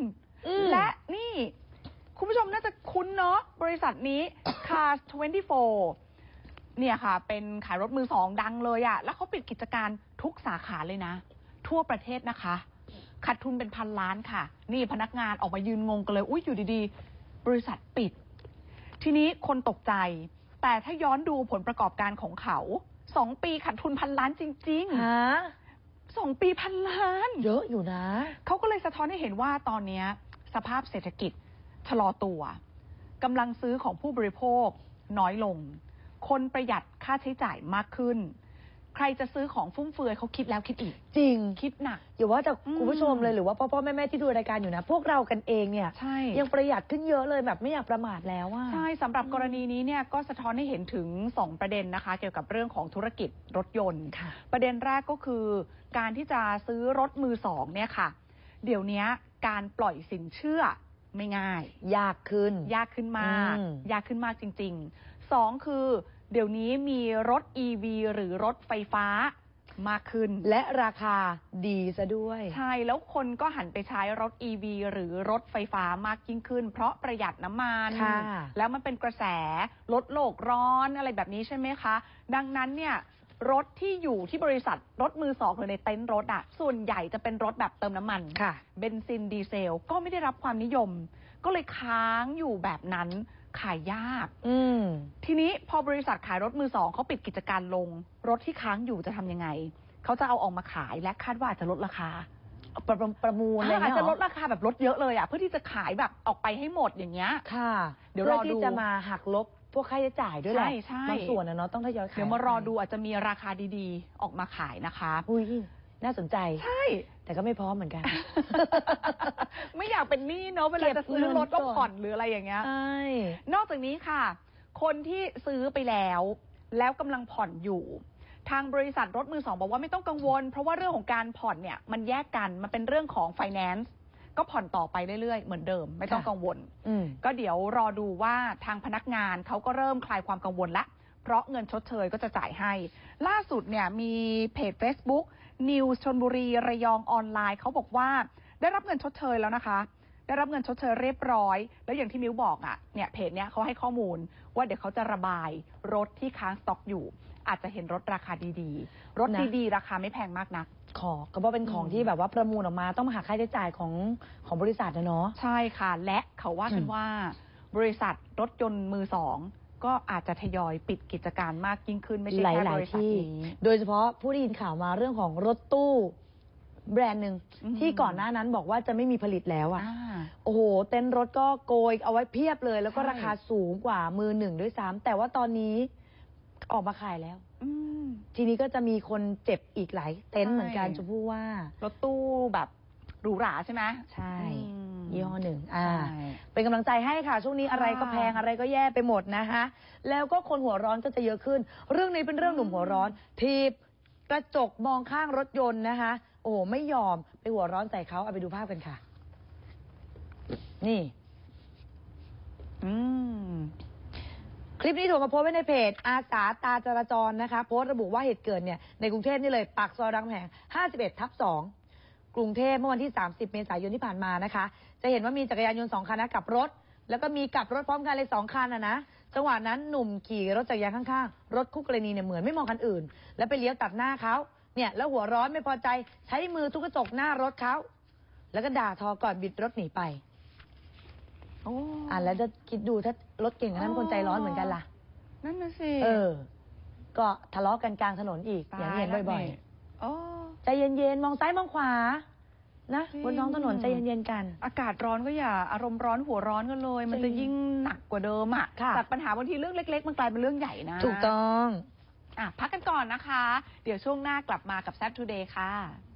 และนี่คุณผู้ชมน่าจะคุ้นเนาะบริษัทนี้ Cars ยี่สิบสี่เนี่ยค่ะเป็นขายรถมือสองดังเลยอะแล้วเขาปิดกิจการทุกสาขาเลยนะ ทั่วประเทศนะคะขาดทุนเป็นพันล้านค่ะนี่พนักงานออกมายืนงงกันเลยอุ้ยอยู่ดีๆบริษัทปิดทีนี้คนตกใจแต่ถ้าย้อนดูผลประกอบการของเขาสองปีขาดทุนพันล้านจริงๆฮะสองปีพันล้านเยอะอยู่นะเขาก็เลยสะท้อนให้เห็นว่าตอนนี้สภาพเศรษฐกิจชะลอตัวกำลังซื้อของผู้บริโภคน้อยลงคนประหยัดค่าใช้จ่ายมากขึ้นใครจะซื้อของฟุ่มเฟือยเขาคิดแล้วคิดอีกจริงคิดหนักอย่าว่าแต่คุณผู้ชมเลยหรือว่าพ่อพ่อแม่แม่ที่ดูรายการอยู่นะพวกเรากันเองเนี่ยยังประหยัดขึ้นเยอะเลยแบบไม่อยากประมาทแล้วว่าใช่สำหรับกรณีนี้เนี่ยก็สะท้อนให้เห็นถึงสองประเด็นนะคะเกี่ยวกับเรื่องของธุรกิจรถยนต์ประเด็นแรกก็คือการที่จะซื้อรถมือสองเนี่ยค่ะเดี๋ยวนี้การปล่อยสินเชื่อไม่ง่ายยากขึ้นยากขึ้นมากยากขึ้นมากจริงๆสองคือเดี๋ยวนี้มีรถ อี วี หรือรถไฟฟ้ามากขึ้นและราคาดีซะด้วยใช่แล้วคนก็หันไปใช้รถ อี วี หรือรถไฟฟ้ามากยิ่งขึ้นเพราะประหยัดน้ำมันแล้วมันเป็นกระแสลดโลกร้อนอะไรแบบนี้ใช่ไหมคะดังนั้นเนี่ยรถที่อยู่ที่บริษัทรถมือสองหรือในเต็นท์รถอ่ะส่วนใหญ่จะเป็นรถแบบเติมน้ำมันเบนซินดีเซลก็ไม่ได้รับความนิยมก็เลยค้างอยู่แบบนั้นขายยากทีนี้พอบริษัทขายรถมือสองเขาปิดกิจการลงรถที่ค้างอยู่จะทำยังไงเขาจะเอาออกมาขายและคาดว่าจะลดราคาประประมูลอะไรเงี้ยอาจจะลดราคาแบบลดเยอะเลยอ่ะเพื่อที่จะขายแบบออกไปให้หมดอย่างเงี้ยค่ะเดี๋ยวรอดูที่จะมาหักลบพวกค่าใช้จ่ายด้วยแหละบางส่วนนะเนาะต้องทยอยขายเดี๋ยวมารอดูอาจจะมีราคาดีๆออกมาขายนะคะอุ้ยน่าสนใจใช่แต่ก็ไม่พร้อมเหมือนกันไม่อยากเป็นหนี้เนาะเวลาจะซื้อรถก็ผ่อนหรืออะไรอย่างเงี้ยใช่นอกจากนี้ค่ะคนที่ซื้อไปแล้วแล้วกำลังผ่อนอยู่ทางบริษัทรถมือสองบอกว่าไม่ต้องกังวลเพราะว่าเรื่องของการผ่อนเนี่ยมันแยกกันมันเป็นเรื่องของ finance ก็ผ่อนต่อไปเรื่อยๆเหมือนเดิมไม่ต้องกังวลก็เดี๋ยวรอดูว่าทางพนักงานเขาก็เริ่มคลายความกังวลละเพราะเงินชดเชยก็จะจ่ายให้ล่าสุดเนี่ยมีเพจ Facebook News ชลบุรีระยองออนไลน์เขาบอกว่าได้รับเงินชดเชยแล้วนะคะได้รับเงินชดเชยเรียบร้อยแล้วอย่างที่มิ้วบอกอ่ะเนี่ยเพจเนี้ยเขาให้ข้อมูลว่าเดี๋ยวเขาจะระบายรถที่ค้างสต็อกอยู่อาจจะเห็นรถราคาดีๆรถดีๆราคาไม่แพงมากนักขอก็เพราะเป็นของที่แบบว่าประมูลออกมาต้องมาหักค่าใช้จ่ายของของบริษัทนะเนาะใช่ค่ะและเขาว่ากันว่าบริษัทรถยนต์มือสองก็อาจจะทยอยปิดกิจการมากยิ่งขึ้นไม่ใช่แค่บริษัทนี้โดยเฉพาะผู้ได้ยินข่าวมาเรื่องของรถตู้แบรนด์หนึ่งที่ก่อนหน้านั้นบอกว่าจะไม่มีผลิตแล้วอ่ะโอ้โหเต็นท์รถก็โกยเอาไว้เพียบเลยแล้วก็ราคาสูงกว่ามือหนึ่งด้วยซ้ำแต่ว่าตอนนี้ออกมาขายแล้วทีนี้ก็จะมีคนเจ็บอีกหลายเต็นท์เหมือนกันชมพู่ว่ารถตู้แบบหรูหราใช่ไหมใช่ยี่ห้อหนึ่งอ่าเป็นกำลังใจให้ค่ะช่วงนี้อะไรก็แพงอะไรก็แย่ไปหมดนะคะแล้วก็คนหัวร้อนก็จะเยอะขึ้นเรื่องนี้เป็นเรื่องหนุ่มหัวร้อนทีบกระจกมองข้างรถยนต์นะคะโอ้โหไม่ยอมไปหัวร้อนใส่เขาเอาไปดูภาพกันค่ะนี่อืมคลิปนี้ถูกมาโพสต์ไว้ในเพจอาสาตาจราจรนะคะโพสต์ระบุว่าเหตุเกิดเนี่ยในกรุงเทพนี่เลยปากซอยรามคำแหงห้าสิบเอ็ดทับสองกรุงเทพเมื่อวันที่สามสิบเมษายนที่ผ่านมานะคะจะเห็นว่ามีจักรยานยนต์สองคันนะกลับรถแล้วก็มีกลับรถพร้อมกันเลยสองคันนะนะจังหวะนั้นหนุ่มขี่รถจักรยานข้างๆรถคู่กรณีเนี่ยเหมือนไม่มองคันอื่นแล้วไปเลี้ยวตัดหน้าเขาเนี่ยแล้วหัวร้อนไม่พอใจใช้มือทุบกระจกหน้ารถเขาแล้วก็ด่าทอก่อนบิดรถหนีไปโอ้อ่ะแล้วจะคิดดูถ้ารถเก่งขนาดนั้นคนใจร้อนเหมือนกันล่ะนั่นน่ะสิเออก็ทะเลาะกันกลางถนนอีกอย่างที่เห็นบ่อยๆใจเย็นๆมองซ้ายมองขวานะบนท้องถนนใจเย็นๆกันอากาศร้อนก็อย่าอารมณ์ร้อนหัวร้อนกันเลยมันจะยิ่งหนักกว่าเดิมอ่ะจากปัญหาบางทีเรื่องเล็กๆมันกลายเป็นเรื่องใหญ่นะถูกต้องอ่ะพักกันก่อนนะคะเดี๋ยวช่วงหน้ากลับมากับ แซ่บ ทูเดย์ ค่ะ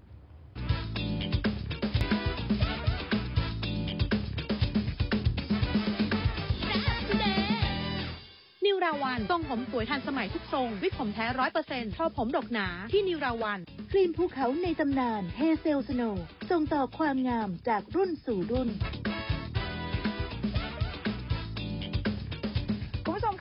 นิวราวันทรงผมสวยทันสมัยทุกทรงวิกผมแท้ร้อยเปอร์เซ็นต์ทอผมดกหนาที่นิวราวันครีมภูเขาในตำนานเฮเซลสโนว์ส่งต่อความงามจากรุ่นสู่รุ่นคุณผู้ชมคะเรื่องของ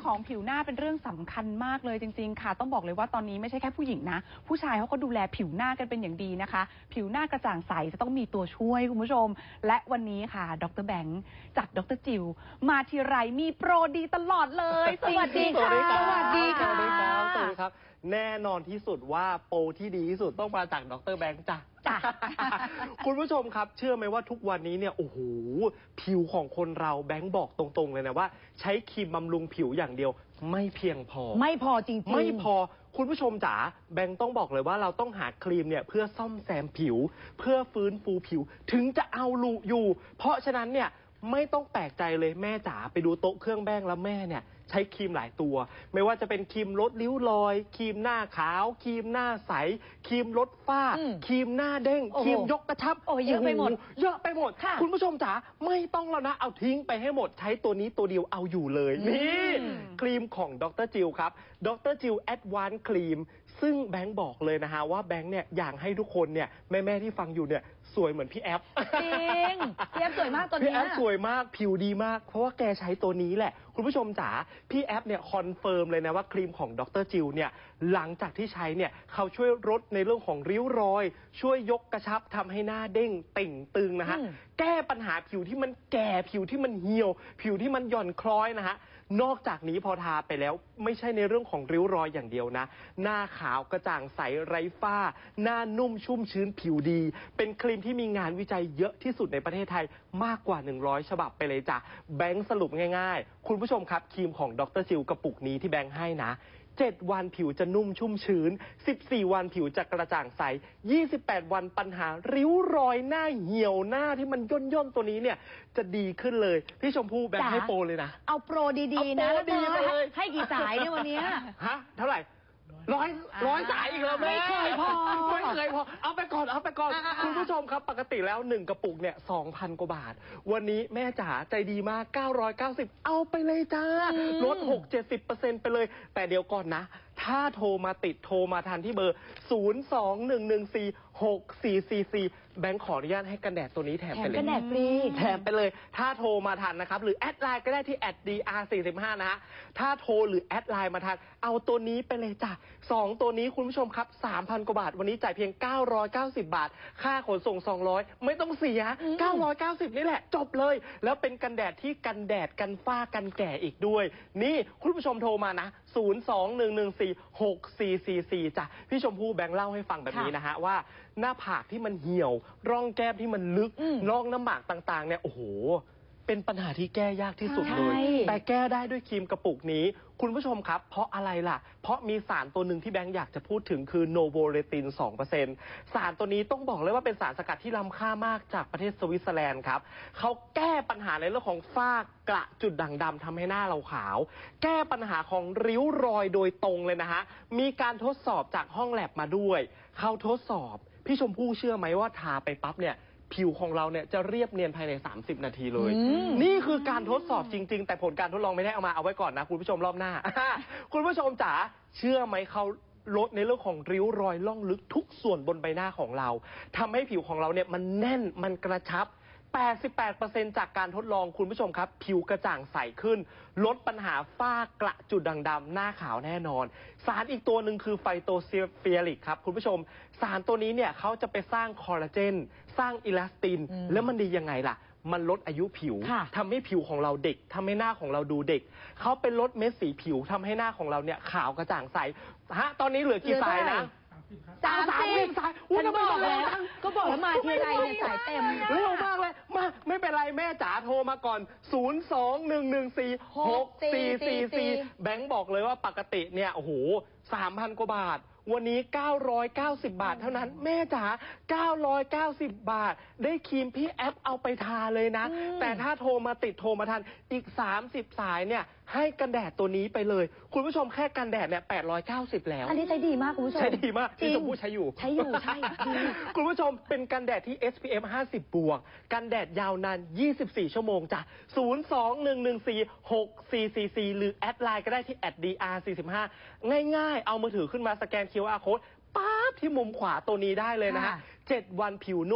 ของผิวหน้าเป็นเรื่องสำคัญมากเลยจริงๆค่ะต้องบอกเลยว่าตอนนี้ไม่ใช่แค่ผู้หญิงนะผู้ชายเขาก็ดูแลผิวหน้ากันเป็นอย่างดีนะคะผิวหน้ากระจ่างใสจะต้องมีตัวช่วยคุณผู้ชมและวันนี้ค่ะดร.แบงค์จากดร.จิวมาทีไรมีโปรดีตลอดเลยสวัสดีค่ะสวัสดีครับสวัสดีค่ะสวัสดีครับแน่นอนที่สุดว่าโปรที่ดีที่สุดต้องมาจากดร.แบงค์จ้ะจ้ะคุณผู้ชมครับเชื่อไหมว่าทุกวันนี้เนี่ยโอ้โหผิวของคนเราแบงค์บอกตรงๆเลยนะว่าใช้ครีมบำรุงผิวอย่างเดียวไม่เพียงพอไม่พอจริงๆไม่พอคุณผู้ชมจ๋าแบงค์ต้องบอกเลยว่าเราต้องหาครีมเนี่ยเพื่อซ่อมแซมผิว เพื่อฟื้นฟูผิวถึงจะเอาลูอยู่ เพราะฉะนั้นเนี่ยไม่ต้องแปลกใจเลยแม่จ๋าไปดูโต๊ะเครื่องแป้งแล้วแม่เนี่ยใช้ครีมหลายตัว ไม่ว่าจะเป็นครีมลดริ้วรอยครีมหน้าขาวครีมหน้าใสครีมลดฝ้าอืมครีมหน้าเด้งโอ้โหครีมยกกระชับโอ้ยเยอะไปหมดโโเยอะไปหมดค่ะคุณผู้ชมจ๋าไม่ต้องแล้วนะเอาทิ้งไปให้หมดใช้ตัวนี้ตัวเดียวเอาอยู่เลยนี่อืมครีมของดร.จิวครับดร.จิวแอดวานซ์ครีมซึ่งแบงค์บอกเลยนะฮะว่าแบงค์เนี่ยอยากให้ทุกคนเนี่ยแม่ๆที่ฟังอยู่เนี่ยสวยเหมือนพี่แอฟจริงพี่แอฟสวยมากตอนพี่เนี้แอย ฟสวยมากผิวดีมาก เพราะว่าแกใช้ตัวนี้แหละ คุณผู้ชมจ๋าพี่แอฟเนี่ยคอนเฟิร์มเลยนะว่าครีมของดร.จิวเนี่ยหลังจากที่ใช้เนี่ยเขาช่วยลดในเรื่องของริ้วรอย ช่วยยกกระชับทำให้หน้าเด้งเต่งตึงนะฮะอืมแก้ปัญหาผิวที่มันแก่ผิวที่มันเหี่ยว ผิวที่มันหย่อนคล้อยนะฮะนอกจากนี้พอทาไปแล้วไม่ใช่ในเรื่องของริ้วรอยอย่างเดียวนะ หน้าขาวกระจ่างใสไร้ฝ้า หน้านุ่มชุ่มชื้นผิวดี เป็นครีมที่มีงานวิจัยเยอะที่สุดในประเทศไทยมากกว่าหนึ่งร้อยฉบับไปเลยจ้ะแบงค์สรุปง่ายๆ คุณผู้ชมครับครีมของดร.จิวกระปุกนี้ที่แบงค์ให้นะเจ็ดวันผิวจะนุ่มชุ่มชื้นสิบสี่วันผิวจะกระจ่างใสยี่สิบแปดวันปัญหาริ้วรอยหน้าเหี่ยวหน้าที่มันย่นย่นๆตัวนี้เนี่ยจะดีขึ้นเลยพี่ชมพู่แบงค์จ๋าให้โปรเลยนะเอาโปรดีๆนะเอาโปรดีไปเลยให้กี่สายเนี่ยวันเนี้ยฮะเท่าไหร่ร้อยร้อยสายอีกแล้วแม่ไม่เคยพอไม่เคยพอเอาไปก่อนเอาไปก่อนอ่าๆๆคุณผู้ชมครับปกติแล้วหนึ่งกระปุกเนี่ยสองพันกว่าบาท วันนี้แม่จ๋าใจดีมากเก้าร้อยเก้าสิบเอาไปเลยจ้าลดหก เจ็ดสิบเปอร์เซ็นต์ไปเลย แต่เดี๋ยวก่อนนะ ถ้าโทรมาติดโทรมาทันที่เบอร์ ศูนย์ สอง หนึ่ง หนึ่ง สี่ หก สี่ สี่ สี่ แบงค์ขออนุญาตให้กันแดดตัวนี้แถมแถไปมเลยกันแดดฟรีแถมไปเลย ถ้าโทรมาทันนะครับ หรือแอดไลน์ก็ได้ที่ แอท ดี อาร์ สี่สิบห้า นะฮะ ถ้าโทรหรือแอดไลน์มาทัน เอาตัวนี้ไปเลยจ้ะสองตัวนี้คุณผู้ชมครับ สามพัน กว่าบาท วันนี้จ่ายเพียง เก้าร้อยเก้าสิบ บาท ค่าขนส่ง สองร้อย ไม่ต้องเสียอืมเก้าร้อยเก้าสิบ นี่แหละ จบเลย แล้วเป็นกันแดดที่กันแดดกันฝ้ากันแก่อีกด้วย นี่คุณผู้ชมโทรมานะ ศูนย์ สอง หนึ่ง หนึ่ง สี่ หก สี่ สี่ สี่ จ้ะ พี่ชมพู่แบงค์เล่าให้ฟังแบบนี้นะฮะว่าหน้าผากที่มันเหี่ยว ร่องแก้มที่มันลึกอืมร่องน้ำหมากต่างๆ เนี่ย โอ้โห เป็นปัญหาที่แก้ยากที่สุดเลยใช่แต่แก้ได้ด้วยครีมกระปุกนี้ คุณผู้ชมครับ เพราะอะไรล่ะ เพราะมีสารตัวหนึ่งที่แบงค์อยากจะพูดถึงคือโนโวเรติน สองเปอร์เซ็นต์ สารตัวนี้ต้องบอกเลยว่าเป็นสารสกัดที่ล้ำค่ามากจากประเทศสวิตเซอร์แลนด์ครับ เขาแก้ปัญหาในเรื่องของฝ้ากระจุดด่างดำทำให้หน้าเราขาว แก้ปัญหาของริ้วรอยโดยตรงเลยนะฮะ มีการทดสอบจากห้องแลบมาด้วย เขาทดสอบ พี่ชมพู่เชื่อไหมว่าทาไปปั๊บเนี่ย ผิวของเราเนี่ยจะเรียบเนียนภายใน สามสิบ นาทีเลยอืมนี่คือการทดสอบจริง ๆ แต่ผลการทดลองไม่ได้เอามาเอาไว้ก่อนนะคุณผู้ชมรอบหน้า คุณผู้ชมจ๋าเชื่อไหมเขาลดในเรื่องของริ้วรอยล่องลึกทุกส่วนบนใบหน้าของเราทำให้ผิวของเราเนี่ยมันแน่นมันกระชับ แปดสิบแปดเปอร์เซ็นต์ จากการทดลองคุณผู้ชมครับ ผิวกระจ่างใสขึ้น ลดปัญหาฝ้ากระจุดด่างดำหน้าขาวแน่นอน สารอีกตัวหนึ่งคือไฟโตเฟียริกครับคุณผู้ชม สารตัวนี้เนี่ยเขาจะไปสร้างคอลลาเจนสร้างอิลาสตินอืมแล้วมันดียังไงล่ะ มันลดอายุผิวค่ะทำให้ผิวของเราเด็กทำให้หน้าของเราดูเด็ก เขาเป็นลดเม็ดสีผิวทำให้หน้าของเราเนี่ยขาวกระจ่างใสฮะตอนนี้เหลือกี่สายนะสามสามสิสิบบ สายอุ๊ยฉันทำไมบอกเร็แล้วจังก็บอกแล้วมาทีไรเนี่ยสายเต็มเร็วมากเลย มา ไม่เป็นไรแม่จ๋าโทรมาก่อน ศูนย์ สอง หนึ่ง หนึ่ง สี่ หก สี่ สี่ สี่ แบงค์บอกเลยว่าปกติเนี่ยโอ้โห สามพัน กว่าบาท วันนี้ เก้าร้อยเก้าสิบ บาทเท่านั้น แม่จ๋า เก้าร้อยเก้าสิบ บาท ได้ครีมพี่แอปเอาไปทาเลยนะอืมแต่ถ้าโทรมาติดโทรมาทัน อีก สามสิบ สายเนี่ย ให้กันแดดตัวนี้ไปเลย คุณผู้ชมแค่กันแดดเนี่ย แปดร้อยเก้าสิบ แล้วอันนี้ใช้ดีมากคุณผู้ชมใช้ดีมากจริที่งชมพู่ใช้อยู่ใช้อยู่ใช่ดีคุณผู้ชมเป็นกันแดดที่ เอส พี เอฟ ห้าสิบ บวก กันแดดยาวนาน ยี่สิบสี่ ชั่วโมงจ้ะ ศูนย์ สอง หนึ่ง หนึ่ง สี่ หก สี่ สี่ สี่ หรือแอดไลน์ก็ได้ที่ แอท ดี อาร์ สี่สิบห้า ง่ายๆ เอามือถือขึ้นมาสแกน คิว อาร์ Code ป๊าบที่มุมขวาตัวนี้ได้เลยนะฮะค่ะเจ็ดวันผิวนุ่ม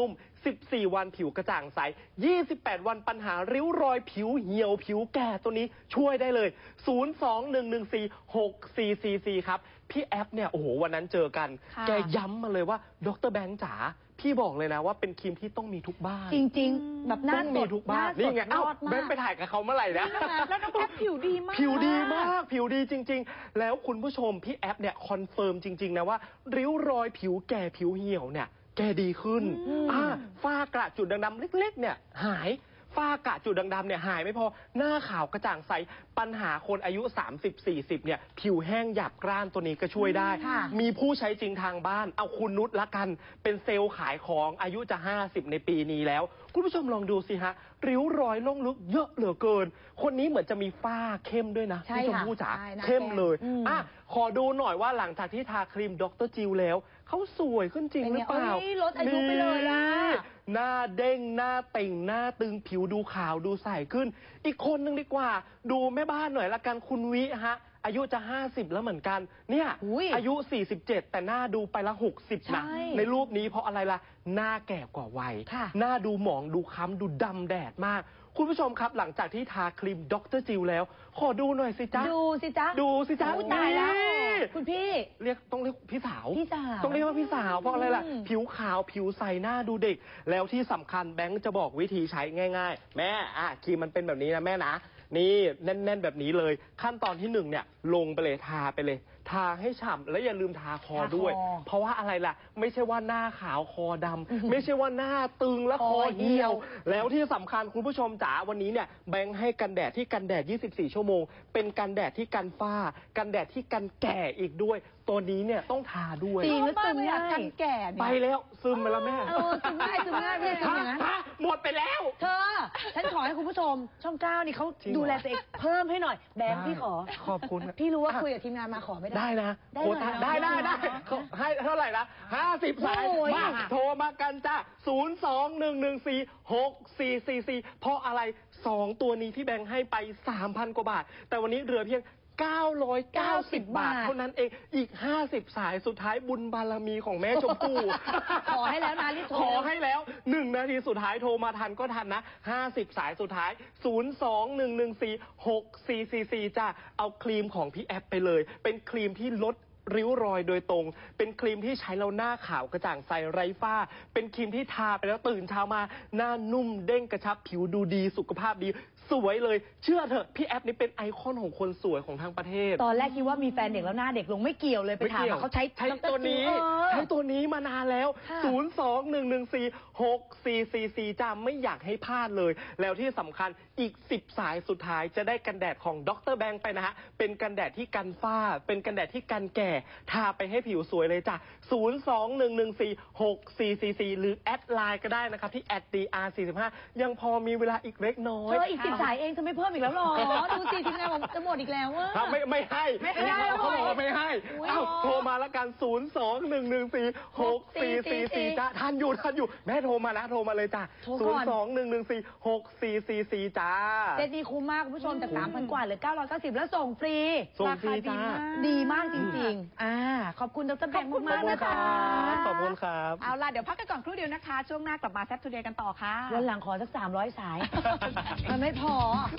สิบสี่วันผิวกระจ่างใสยี่สิบแปดวันปัญหาริ้วรอยผิวเหี่ยวผิวแก่ตัวนี้ช่วยได้เลยศูนย์ สอง หนึ่ง หนึ่ง สี่ หก สี่ สี่ สี่ครับพี่แอปเนี่ยโอ้โหวันนั้นเจอกันแกย้ำมาเลยว่าดร.แบงค์จ๋าพี่บอกเลยนะว่าเป็นครีมที่ต้องมีทุกบ้านจริงๆ แบบหน้าต้องสมีดทุกบ้านนี่ไงเอ้าแบงค์ไปถ่ายกับเขาเมื่อไหร่นะแล้วน้องแอปผิวดีมากผิวดีมากผิวดีจริงๆแล้วคุณผู้ชมพี่แอปเนี่ยคอนเฟิร์มจริงๆนะว่าริ้วรอยผิวแก่ผิวเหี่ยวเนี่ยแกดีขึ้นอ่าฝ้ากระจุดดำๆเล็กๆเนี่ยหายฝ้ากระจุดดำๆเนี่ยหายไม่พอหน้าขาวกระจ่างใสปัญหาคนอายุ สามสิบ สี่สิบเนี่ยผิวแห้งหยาบกร้านตัวนี้ก็ช่วยได้ มีผู้ใช้จริงทางบ้านเอาคุณนุชละกันเป็นเซลล์ขายของอายุจะห้าสิบในปีนี้แล้วคุณผู้ชมลองดูสิฮะริ้วรอยล่องลึกเยอะเหลือเกินคนนี้เหมือนจะมีฝ้าเข้มด้วยนะพี่ชมพู่จ๋าเข้มเลยอ่ะขอดูหน่อยว่าหลังจากที่ทาครีมดร.จิลแล้วเขาสวยขึ้นจริงหรือเปล่าลดอายุไปเลยอ่ะหน้าเด้งหน้าเต่งหน้าตึงผิวดูขาวดูใสขึ้น อีกคนหนึ่งดีกว่า ดูแม่บ้านหน่อยละกันคุณวิฮะ อายุจะห้าสิบแล้วเหมือนกัน เนี่ย อายุสี่สิบเจ็ดแต่หน้าดูไปละหกสิบนะ ในรูปนี้เพราะอะไรล่ะ หน้าแก่กว่าวัย หน้าดูหมองดูค้ำดูดำแดดมาก คุณผู้ชมครับหลังจากที่ทาครีมดร.จิลแล้ว ขอดูหน่อยสิจ๊ะดูสิจ๊ะดูสิจ๊ะตายแล้วคุณพี่เรียกต้องเรียกพี่สาวพี่สาวต้องเรียกว่าพี่สาวเพราะอะไรล่ะ ผิวขาวผิวใสหน้าดูเด็ก แล้วที่สำคัญแบงค์จะบอกวิธีใช้ง่ายๆ แม่อ่ะครีมมันเป็นแบบนี้นะแม่นะนี่แน่นๆแบบนี้เลย ขั้นตอนที่หนึ่งเนี่ยลงไปเลยทาไปเลย ทาให้ฉ่ำและอย่าลืมทาคอด้วย เพราะว่าอะไรล่ะ ไม่ใช่ว่าหน้าขาวคอดำไม่ใช่ว่าหน้าตึงและคอเหี่ยว แล้วที่สำคัญคุณผู้ชมจ๋าวันนี้เนี่ยแบงค์ให้กันแดดที่กันแดดยี่สิบสี่ชั่วโมงเป็นกันแดดที่กันฝ้า กันแดดที่กันแก่อีกด้วย ตัวนี้เนี่ยต้องทาด้วยจริงแล้วซึมง่ายกันแก่ไปแล้วซึมไปแล้วแม่เออซึมง่ายซึมง่ายไม่ได้ซึมอย่างนั้นฮะหมดไปแล้วเธอ ฉันขอให้คุณผู้ชม ช่องเก้านี่เขาจริงเหรอดูแลตัวเองเพิ่มให้หน่อย แบงค์พี่ขอขอบคุณพี่รู้ว่าคุยกับทีมงานมาขอไม่ได้ได้นะได้โควต้าหน่ได้อยได้เนอะได้เขาให้เท่าไหร่นะห้าสิบสายโอ้ยมาโทรมากันจ้าศูนย์ สอง หนึ่ง หนึ่ง สี่ หก สี่ สี่ สี่เพราะอะไรสองตัวนี้ที่แบงค์ให้ไป สามพัน กว่าบาท แต่วันนี้เหลือเพียงเก้าร้อยเก้าสิบบาท เท่านั้นเองอีกห้าสิบสายสุดท้ายบุญบารมีของแม่ชมพู่ขอให้แล้วนะรีบโทรขอให้แล้วหนึ่งนาทีสุดท้ายโทรมาทันก็ทันนะห้าสิบสายสุดท้ายศูนย์ สอง หนึ่ง หนึ่ง สี่ หก สี่ สี่ สี่จ้ะเอาครีมของพี่แอปไปเลย เป็นครีมที่ลดริ้วรอยโดยตรง เป็นครีมที่ใช้แล้วหน้าขาวกระจ่างใสไร้ฝ้า เป็นครีมที่ทาไปแล้วตื่นเช้ามาหน้านุ่มเด้งกระชับผิวดูดีสุขภาพดีสวยเลยเชื่อเถอะพี่แอปนี่เป็นไอคอนของคนสวยของทางประเทศตอนแรกคิดว่ามีแฟนเด็กแล้วหน้าเด็กลงไม่เกี่ยวเลยไปถามว่าเขาใช้ใช้ตัวนี้เออใช้ตัวนี้มานานแล้วค่ะศูนย์ สอง หนึ่ง หนึ่ง สี่ หก สี่ สี่ สี่จ้าไม่อยากให้พลาดเลย แล้วที่สำคัญอีกสิบสายสุดท้ายจะได้กันแดดของดร.แบงค์ไปนะฮะ เป็นกันแดดที่กันฝ้า เป็นกันแดดที่กันแก่ ทาไปให้ผิวสวยเลยจ้ะศูนย์ สอง หนึ่ง หนึ่ง สี่ หก สี่ สี่ สี่หรือแอดไลน์ก็ได้นะครับที่ แอท ดี อาร์ สี่สิบห้า ยังพอมีเวลาอีกเล็กน้อยเธออีกสิบสายเองจะไม่เพิ่มอีกแล้วหรอ ดูสิทีมงานบอกจะหมดอีกแล้วว่าถ้าไม่ไม่ให้ไม่ให้เขาบอกว่าไม่ให้อุ๊ยเอ้าโทรมาแล้วกัน ศูนย์ สอง หนึ่ง หนึ่ง สี่ หก สี่ สี่ สี่จ้าทันอยู่ทันอยู่แม่โทรมานะโทรมาเลยจ้าโทรศูก่นอนย์ สอง หนึ่ง หนึ่ง สี่ หก สี่ สี่ สี่จ้าเซ็ตนี้คุ้มมากคุณผู้ชมจาก สามพัน กว่าเหลือเก้าร้อยเก้าสิบแล้วส่งฟรีส่งฟรีจ้าดีมากจริงๆ อ่า ขอบคุณดรแบงค์ขอบมากคุๆณนะคคะรับขอบคุณครับเอาล่ะเดี๋ยวพักกันก่อนครู่เดียวนะคะ ช่วงหน้ากลับมาแซ่บทูเดย์กันต่อค่ะวันหลังขอสักสามร้อยสาย มันไม่พอ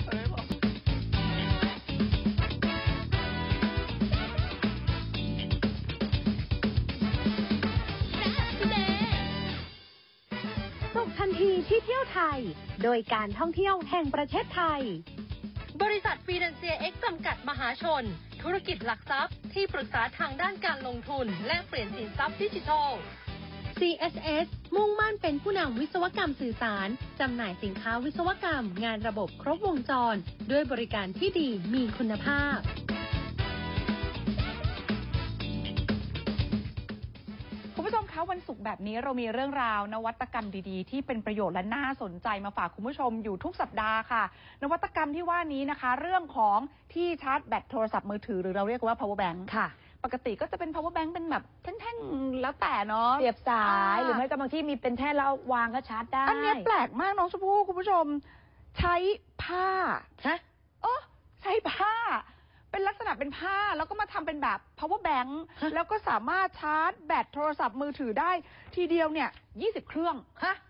สุขทันทีที่เที่ยวไทย โดยการท่องเที่ยวแห่งประเทศไทย บริษัทฟีนันเซียเอ็กซ์จำกัดมหาชน ธุรกิจหลักทรัพย์ที่ปรึกษาทางด้านการลงทุนและเปลี่ยนสินทรัพย์ดิจิทัล ซี เอส เอส มุ่งมั่นเป็นผู้นำวิศวกรรมสื่อสาร จำหน่ายสินค้าวิศวกรรม งานระบบครบวงจร ด้วยบริการที่ดีมีคุณภาพคุณผู้ชมคะวันศุกร์แบบนี้เรามีเรื่องราวนวัตกรรมดีๆ ที่เป็นประโยชน์และน่าสนใจมาฝากคุณผู้ชมอยู่ทุกสัปดาห์ค่ะ นวัตกรรมที่ว่านี้นะคะ เรื่องของที่ชาร์จแบตโทรศัพท์มือถือหรือเราเรียกว่า power bank ค่ะปกติก็จะเป็น power bank เป็นแบบแท่งๆแล้วแต่เนาะเสียบสายอ่าหรือไม่ก็บางที่มีเป็นแท่นแล้ววางก็ชาร์จได้อันเนี้ยแปลกมากน้องชมพู่คุณผู้ชม ใช้ผ้าฮะโอ้ใช้ผ้า เป็นลักษณะเป็นผ้าแล้วก็มาทำเป็นแบบ power bank ฮะแล้วก็สามารถชาร์จแบตโทรศัพท์มือถือได้ทีเดียวเนี่ยยี่สิบเครื่องฮะ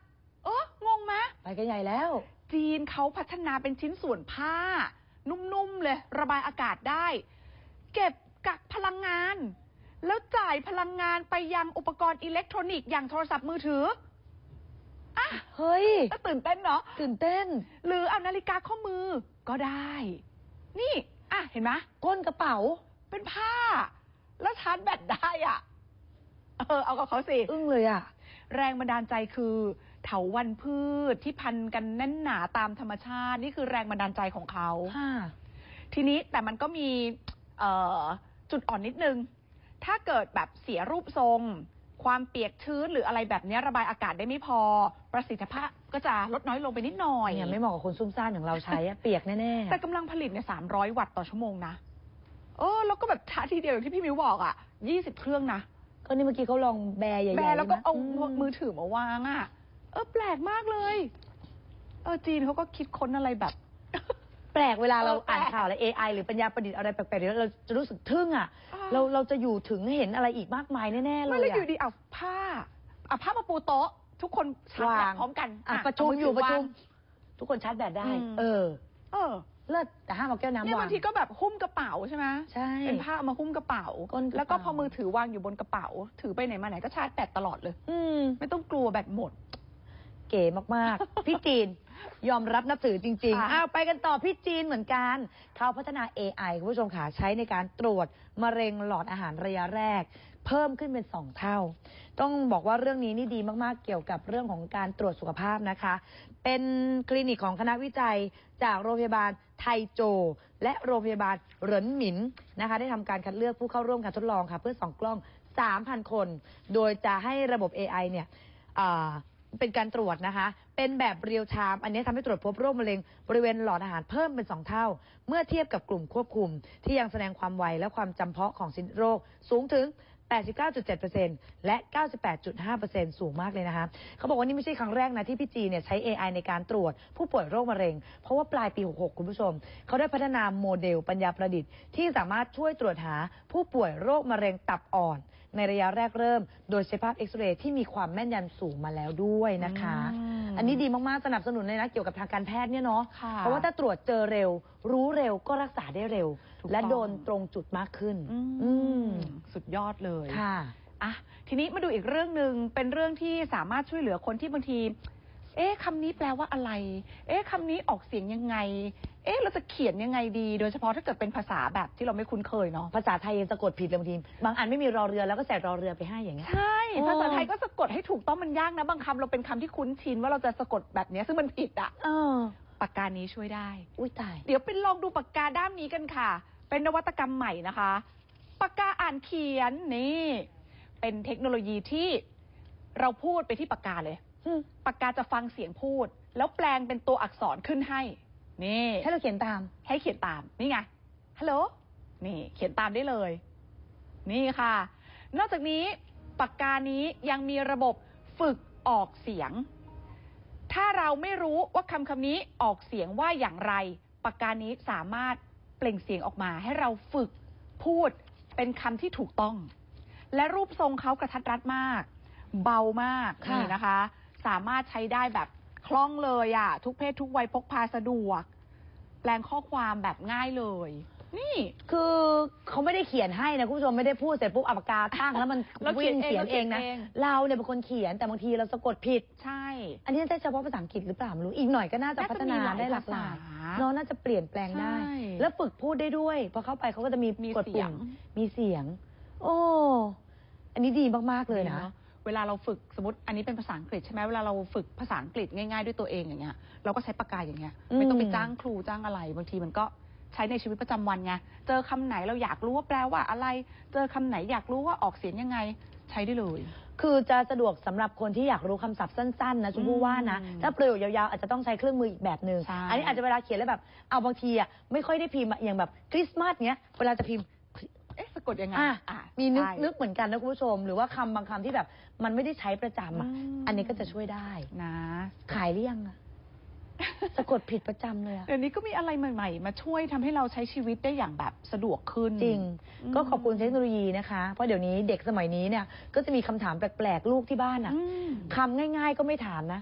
เอองงไหมไปกันใหญ่แล้วจีนเขาพัฒนาเป็นชิ้นส่วนผ้า นุ่มๆเลยระบายอากาศได้ เก็บกักพลังงาน แล้วจ่ายพลังงานไปยังอุปกรณ์อิเล็กทรอนิกส์อย่างโทรศัพท์มือถืออ่ะเฮ้ยก็ตื่นเต้นเนาะตื่นเต้นหรือเอานาฬิกาข้อมือก็ได้ นี่อ่ะเห็นไหมก้นกระเป๋าเป็นผ้า แล้วชาร์จแบตได้อ่ะเออเอากับเขาสิอึ้งเลยอ่ะแรงบันดาลใจคือเถาวัลย์พืชที่พันกันแน่นหนาตามธรรมชาตินี่คือแรงบันดาลใจของเขาค่ะทีนี้แต่มันก็มีเอ่อจุดอ่อนนิดนึง ถ้าเกิดแบบเสียรูปทรง ความเปียกชื้นหรืออะไรแบบนี้ระบายอากาศได้ไม่พอ ประสิทธิภาพก็จะลดน้อยลงไปนิดหน่อยเนี่ยไม่เหมาะกับคนซุ่มซ่ามอย่างเราใช้อะเปียกแน่ๆแต่กำลังผลิตเนี่ยสามร้อยวัตต์ต่อชั่วโมงนะเออแล้วก็แบบชาร์จทีเดียวอย่างที่พี่มิวบอกอ่ะยี่สิบเครื่องนะก็นี่เมื่อกี้เขาลองแบร์ใหญ่ๆแบร์แล้วก็เอาใช่ไหมือถือมาวางอ่ะ เออแปลกมากเลย เออจีนเขาก็คิดค้นอะไรแบบแปลกเวลาเราเออแปลกอ่านข่าวอะไร เอ ไอ หรือปัญญาประดิษฐ์อะไรแปลกๆเนี่ยเราจะรู้สึกทึ่งอ่ะอ่าเราเราจะอยู่ถึงเห็นอะไรอีกมากมายแน่ๆเลไม่ยแล้วอ่ะอยู่ดีเอาผ้าเอาผ้ามาปูโต๊ะ ทุกคนชาร์จแบวาตงพร้อมกันอ่ะอ่ประชุมเาอยู่ถืประชุมวางทุกคนชาร์จแบตได้อืมเออเออเลิศแต่ห้ามเอาแก้วน้ำเนี่ยวางบางทีก็แบบหุ้มกระเป๋าใช่ไหมใช่เป็นผ้าเอามาหุ้มกระเป๋าก้นกระเป๋าแล้วก็พอมือถือวางอยู่บนกระเป๋า ถือไปไหนมาไหนก็ชาร์จแบตตลอดเลยอืมไม่ต้องกลัวแบตหมดเก๋มากๆ พี่จีนยอมรับนับถือจริงค่ะๆอ้าวไปกันต่อพี่จีนเหมือนกัน เขาพัฒนา เอ ไอ คุณผู้ชมค่ะใช้ในการตรวจมะเร็งหลอดอาหารระยะแรก เพิ่มขึ้นเป็นสองเท่า ต้องบอกว่าเรื่องนี้นี่ดีมากๆ เกี่ยวกับเรื่องของการตรวจสุขภาพนะคะ เป็นคลินิกของคณะวิจัยจากโรงพยาบาลไทโจ และโรงพยาบาลเหรินหมินนะคะ ได้ทำการคัดเลือกผู้เข้าร่วมการทดลองค่ะ เพื่อส่องกล้อง สามพัน คน โดยจะให้ระบบ เอ ไอ เนี่ยอ่าเป็นการตรวจนะคะ เป็นแบบเรียลไทม์อันนี้ทำให้ตรวจพบโรคมะเร็งบริเวณหลอดอาหารเพิ่มเป็นสองเท่า เมื่อเทียบกับกลุ่มควบคุม ที่ยังแสดงความไวและความจำเพาะของชิ้นโรคสูงถึง แปดสิบเก้าจุดเจ็ดเปอร์เซ็นต์ และ เก้าสิบแปดจุดห้าเปอร์เซ็นต์ สูงมากเลยนะคะเขาบอกว่านี่ไม่ใช่ครั้งแรกนะที่พี่จีเนี่ยใช้ เอ ไอ ในการตรวจผู้ป่วยโรคมะเร็ง เพราะว่าปลายปี หกหก คุณผู้ชม เขาได้พัฒนาโมเดลปัญญาประดิษฐ์ที่สามารถช่วยตรวจหาผู้ป่วยโรคมะเร็งตับอ่อน ในระยะแรกเริ่ม โดยใช้ภาพเอ็กซเรย์ที่มีความแม่นยำสูงมาแล้วด้วยนะคะอืมอันนี้ดีมากๆสนับสนุนเลยนะเกี่ยวกับทางการแพทย์เนี่ยเนาะค่ะเพราะว่าถ้าตรวจเจอเร็ว รู้เร็วก็รักษาได้เร็วถูกและต้องโดนตรงจุดมากขึ้นอือืมมสุดยอดเลยค่ะอ่ะทีนี้มาดูอีกเรื่องหนึ่งเป็นเรื่องที่สามารถช่วยเหลือคนที่บางที เอ๊ะคำนี้แปลว่าอะไร เอ๊ะคำนี้ออกเสียงยังไง เอ๊ะเราจะเขียนยังไงดี โดยเฉพาะถ้าเกิดเป็นภาษาแบบที่เราไม่คุ้นเคยเนาะภาษาไทยยังสะกดผิดเลยบางทีบางอันไม่มีรอเรือแล้วก็ใส่รอเรือไปให้อย่างเงี้ยใช่โอ้ภาษาไทยก็สะกดให้ถูกต้องมันยากนะ บางคำเราเป็นคำที่คุ้นชินว่าเราจะสะกดแบบเนี้ยซึ่งมันผิดอ่ะเออปากกานี้ช่วยได้อุ้ยตายเดี๋ยวไปลองดูปากกาด้ามนี้กันค่ะ เป็นนวัตกรรมใหม่นะคะ ปากกาอ่านเขียนนี่ เป็นเทคโนโลยีที่เราพูดไปที่ปากกาเลยอืมปากกาจะฟังเสียงพูด แล้วแปลงเป็นตัวอักษรขึ้นให้ นี่ให้เราเขียนตามให้เขียนตาม นี่ไง ฮัลโหล นี่ เขียนตามได้เลย นี่ค่ะ นอกจากนี้ปากกานี้ยังมีระบบฝึกออกเสียง ถ้าเราไม่รู้ว่าคำคำนี้ออกเสียงว่าอย่างไร ปากกานี้สามารถเปล่งเสียงออกมา ให้เราฝึกพูดเป็นคำที่ถูกต้อง และรูปทรงเขากระทัดรัดมาก เบามากค่ะนี่นะคะ สามารถใช้ได้แบบคล่องเลยอะทุกเพศทุกวัยพกพาสะดวก แปลงข้อความแบบง่ายเลย นี่คือเขาไม่ได้เขียนให้นะคุณผู้ชมไม่ได้พูดเสร็จปุ๊บเอาปากกาตั้งแล้วมันเราเขีวิ่ยนงเองเขียนเองนะเราเขียนเองเราเนี่ยเป็นคนเขียนแต่บางทีเราสะกดผิดใช่อันนี้ใช้เฉพาะภาษาอังกฤษหรือเปล่าไม่รู้อีกหน่อยก็น่าจะน่าจะพัฒนามีหลายได้หลากหลายภาษาเนาะน่าจะเปลี่ยนแปลงได้ใช่แล้วฝึกพูดได้ด้วยพอเข้าไปเขาก็จะมีมีกดเสียปุ่งมมีเสียง โอ้อันนี้ดีมากๆเลยนะเนาะเวลาเราฝึกสมมติอันนี้เป็นภาษาอังกฤษใช่ไหมเวลาเราฝึกภาษาอังกฤษง่ายๆด้วยตัวเองอย่างเงี้ยเราก็ใช้ปากกาอย่างเงี้ยอืมไม่ต้องไปจ้างครูจ้างอะไร บางทีมันก็ใช้ในชีวิตประจำวันไงเจอคำไหนเราอยากรู้ว่าแปลว่าอะไร เจอคำไหนอยากรู้ว่าออกเสียงยังไง ใช้ได้เลยคือจะสะดวกสำหรับคนที่อยากรู้คำศัพท์สั้นๆนะชมพู่ว่านะอืมถ้าประโยคยาวๆอาจจะต้องใช้เครื่องมืออีกแบบหนึ่งใช่อันนี้อาจจะเวลาเขียนแล้วแบบเอาบางทีอ่ะไม่ค่อยได้พิมพ์อะอย่างแบบคริสต์มาสเนี้ยเวลาจะพิมพ์เอ๊ะสะกดยังไงอ่ะอ่ะมีนึกใช่นึกเหมือนกันนะคุณผู้ชม หรือว่าคำบางคำที่แบบมันไม่ได้ใช้ประจำอ่ะอืมอันนี้ก็จะช่วยได้นะขายหรือยังอ่ะ สะกดผิดประจำเลยอ่ะเดี๋ยวนี้ก็มีอะไรใหม่ ๆ มาช่วยทำให้เราใช้ชีวิตได้อย่างแบบสะดวกขึ้นจริงอืมก็ขอบคุณเทคโนโลยีนะคะ เพราะเดี๋ยวนี้เด็กสมัยนี้เนี่ยก็จะมีคำถามแปลกๆลูกที่บ้านอ่ะอืมคำง่ายๆก็ไม่ถามนะ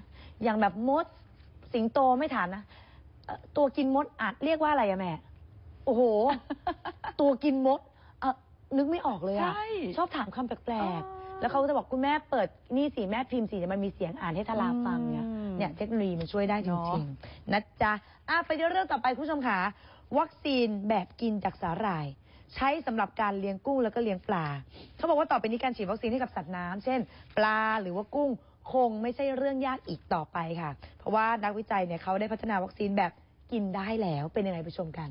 อย่างแบบมดสิงโตไม่ถามนะเอ่อตัวกินมดอาจเรียกว่าอะไรอะแม่ โอ้โห ตัวกินมดเออนึกไม่ออกเลยอะใช่ชอบถามคำแปลกอ๋อๆแล้วเขาจะบอกคุณแม่เปิดนี่สิแม่พิมพ์สิเดี๋ยวมันมีเสียงอ่านให้ทาราฟังเนี่ยอืมเนี่ยเทคโนโลยีมันช่วยได้จเนริอะงๆนะจ๊ะอ่ะไปที่เรื่องต่อไปคุณผู้ชมค่ะวัคซีนแบบกินจากสาหร่าย ใช้สำหรับการเลี้ยงกุ้งแล้วก็เลี้ยงปลาเขาบอกว่าต่อไปนี้การฉีดวัคซีนให้กับสัตว์น้ำเช่น ปลาหรือว่ากุ้งคงไม่ใช่เรื่องยากอีกต่อไปค่ะ เพราะว่านักวิจัยเนี่ยเขาได้พัฒนาวัคซีนแบบกินได้แล้วเป็นยังไงไปชมกัน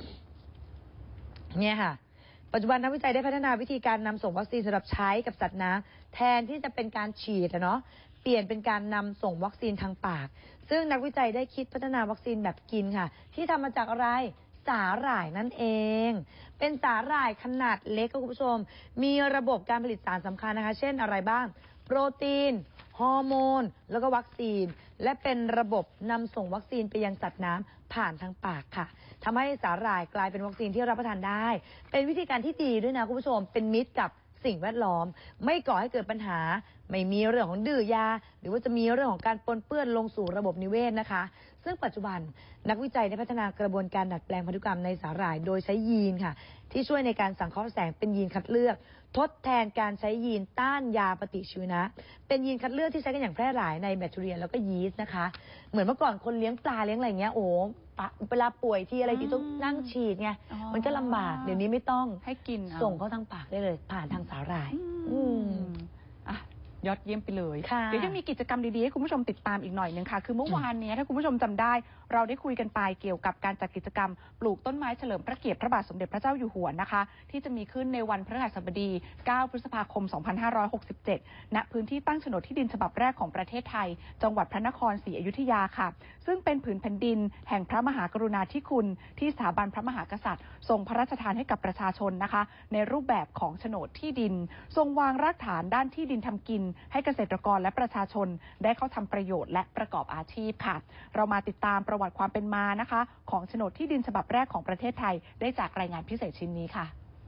เนี่ยค่ะ ปัจจุบันนักวิจัยได้พัฒนาวิธีการนำส่งวัคซีนสำหรับใช้กับสัตว์น้ำแทนที่จะเป็นการฉีดอะเนาะเปลี่ยนเป็นการนำส่งวัคซีนทางปาก ซึ่งนักวิจัยได้คิดพัฒนาวัคซีนแบบกินค่ะ ที่ทำมาจากอะไรสาหร่ายนั่นเอง เป็นสาหร่ายขนาดเล็กคุณผู้ชม มีระบบการผลิตสารสำคัญนะคะ เช่นอะไรบ้าง โปรตีน ฮอร์โมน แล้วก็วัคซีน และเป็นระบบนำส่งวัคซีนไปยังสัตว์น้ำผ่านทางปากค่ะทำให้สาหร่ายกลายเป็นวัคซีนที่รับประทานได้ เป็นวิธีการที่ดีด้วยนะคุณผู้ชม เป็นมิตรกับสิ่งแวดล้อม ไม่ก่อให้เกิดปัญหา ไม่มีเรื่องของดื้อยา หรือว่าจะมีเรื่องของการปนเปื้อนลงสู่ระบบนิเวศนะคะ ซึ่งปัจจุบันนักวิจัยได้พัฒนากระบวนการดัดแปลงพันธุกรรมในสาหร่าย โดยใช้ยีนค่ะ ที่ช่วยในการสังเคราะห์แสงเป็นยีนคัดเลือก ทดแทนการใช้ยีนต้านยาปฏิชีวนะ เป็นยีนคัดเลือกที่ใช้กันอย่างแพร่หลายในแบคทีเรียแล้วก็ยีสต์นะคะ เหมือนเมื่อก่อนคนเลี้ยงปลาเลี้ยงอะไรเงี้ยโอ้ปะเวลาป่วยที่อะไรที่ต้องนั่งฉีดไงอ๋อมันก็ลำบากเดี๋ยวนี้ไม่ต้องให้กินอส่งเข้าทางปากได้เลย ผ่านทางสาหร่ายอือืมมอ่ะยอดเยี่ยมไปเลยค่ะเดี๋ยวยังมีกิจกรรมดีๆให้คุณผู้ชมติดตามอีกหน่อยนึงค่ะ คือเมื่อวานเนี้ยถ้าคุณผู้ชมจำได้ เราได้คุยกันไปเกี่ยวกับการจัดกิจกรรมปลูกต้นไม้เฉลิมพระเกียรติพระบาทสมเด็จพระเจ้าอยู่หัวนะคะ ที่จะมีขึ้นในวันพฤหัสบดี เก้า พฤษภาคม สองพันห้าร้อยหกสิบเจ็ด ณ พื้นที่ตั้งโฉนดที่ดินฉบับแรกของประเทศไทย จังหวัดพระนครศรีอยุธยาค่ะ ซึ่งเป็นผืนแผ่นดินแห่งพระมหากรุณาธิคุณที่สถาบันพระมหากษัตริย์ทรงพระราชทานให้กับประชาชนนะคะ ในรูปแบบของโฉนดที่ดิน ทรงวางรากฐานด้านที่ดินทำกิน ให้เกษตรกรและประชาชนได้เข้าทำประโยชน์และประกอบอาชีพค่ะ เรามาติดตามประวัติความเป็นมานะคะ ของโฉนดที่ดินฉบับแรกของประเทศไทยได้จากรายงานพิเศษชิ้นนี้ค่ะ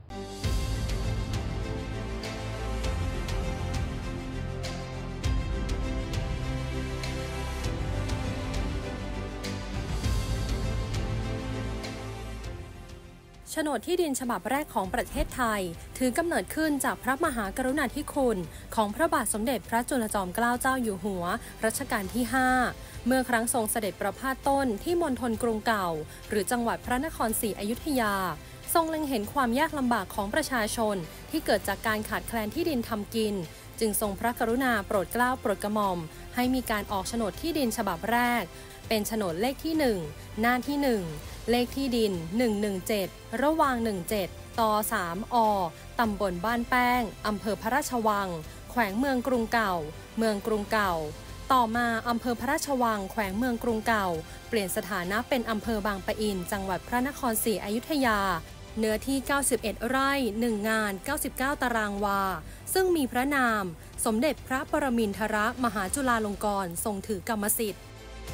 โฉนดที่ดินฉบับแรกของประเทศไทยถือกำเนิดขึ้นจากพระมหากรุณาธิคุณของพระบาทสมเด็จพระจุลจอมเกล้าเจ้าอยู่หัวรัชกาลที่ ห้า เมื่อครั้งทรงเสด็จประพาสต้นที่มณฑลกรุงเก่าหรือจังหวัดพระนครศรีอยุธยา ทรงเล็งเห็นความยากลำบากของประชาชนที่เกิดจากการขาดแคลนที่ดินทำกินจึงทรงพระกรุณาโปรดเกล้าโปรดกระหม่อมให้มีการออกโฉนดที่ดินฉบับแรกเป็นโฉนดเลขที่ หนึ่ง หน้าที่ หนึ่ง เลขที่ดิน หนึ่งหนึ่งเจ็ด ระหว่าง หนึ่งเจ็ด ต่อ สาม อ ตำบลบ้านแป้ง อำเภอพระราชวัง แขวงเมืองกรุงเก่า เมืองกรุงเก่า ต่อมาอำเภอพระราชวัง แขวงเมืองกรุงเก่า เปลี่ยนสถานะเป็นอำเภอบางปะอิน จังหวัดพระนครศรีอยุธยา เนื้อที่ เก้าสิบเอ็ด ไร่ หนึ่ง งาน เก้าสิบเก้า ตารางวา ซึ่งมีพระนาม สมเด็จพระปรมินทรมหาจุฬาลงกรณ์ทรงถือกรรมสิทธิ์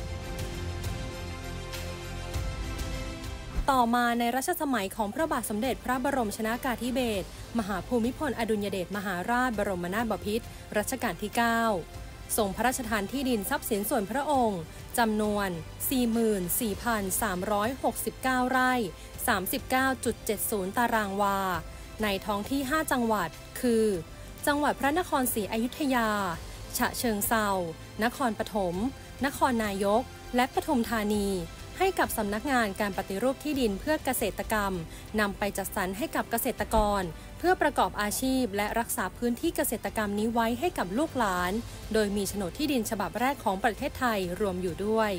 ต่อมาในรัชสมัยของพระบาทสมเด็จพระบรมชนากาธิเบศรมหาภูมิพลอดุลยเดชมหาราชบรมนาถบพิตรรัชกาลที่ เก้า ทรงพระราชทานที่ดินทรัพย์สินส่วนพระองค์จำนวน สี่หมื่นสี่พันสามร้อยหกสิบเก้า ไร่ สามสิบเก้าจุดเจ็ดศูนย์ ตารางวา ในท้องที่ ห้า จังหวัด คือ จังหวัดพระนครศรีอยุธยา ฉะเชิงเทรานครปฐม นครนายก และปทุมธานีให้กับสำนักงานการปฏิรูปที่ดินเพื่อเกษตรกรรมนำไปจัดสรรให้กับเกษตรกรเพื่อประกอบอาชีพและรักษาพื้นที่เกษตรกรรมนี้ไว้ให้กับลูกหลานโดยมีโฉนดที่ดินฉบับแรกของประเทศไทยรวมอยู่ด้วย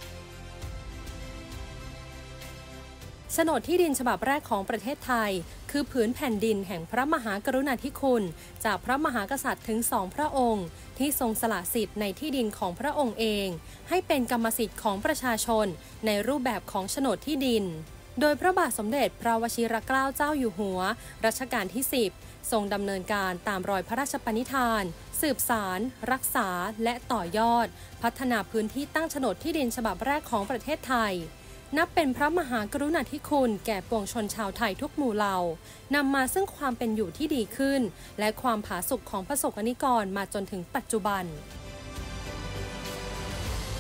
โฉนดที่ดินฉบับแรกของประเทศไทยคือผืนแผ่นดินแห่งพระมหากรุณาธิคุณจากพระมหากษัตริย์ถึงสองพระองค์ที่ทรงสละสิทธิ์ในที่ดินของพระองค์เองให้เป็นกรรมสิทธิ์ของประชาชนในรูปแบบของโฉนดที่ดินโดยพระบาทสมเด็จพระวชิรเกล้าเจ้าอยู่หัวรัชกาลที่ สิบทรงดำเนินการตามรอยพระราชปณิธานสืบสารรักษาและต่อยอดพัฒนาพื้นที่ตั้งโฉนดที่ดินฉบับแรกของประเทศไทยนับเป็นพระมหากรุณาธิคุณแก่ปวงชนชาวไทยทุกหมู่เหล่านำมาซึ่งความเป็นอยู่ที่ดีขึ้นและความผาสุกของประสบกนิกรมาจนถึงปัจจุบัน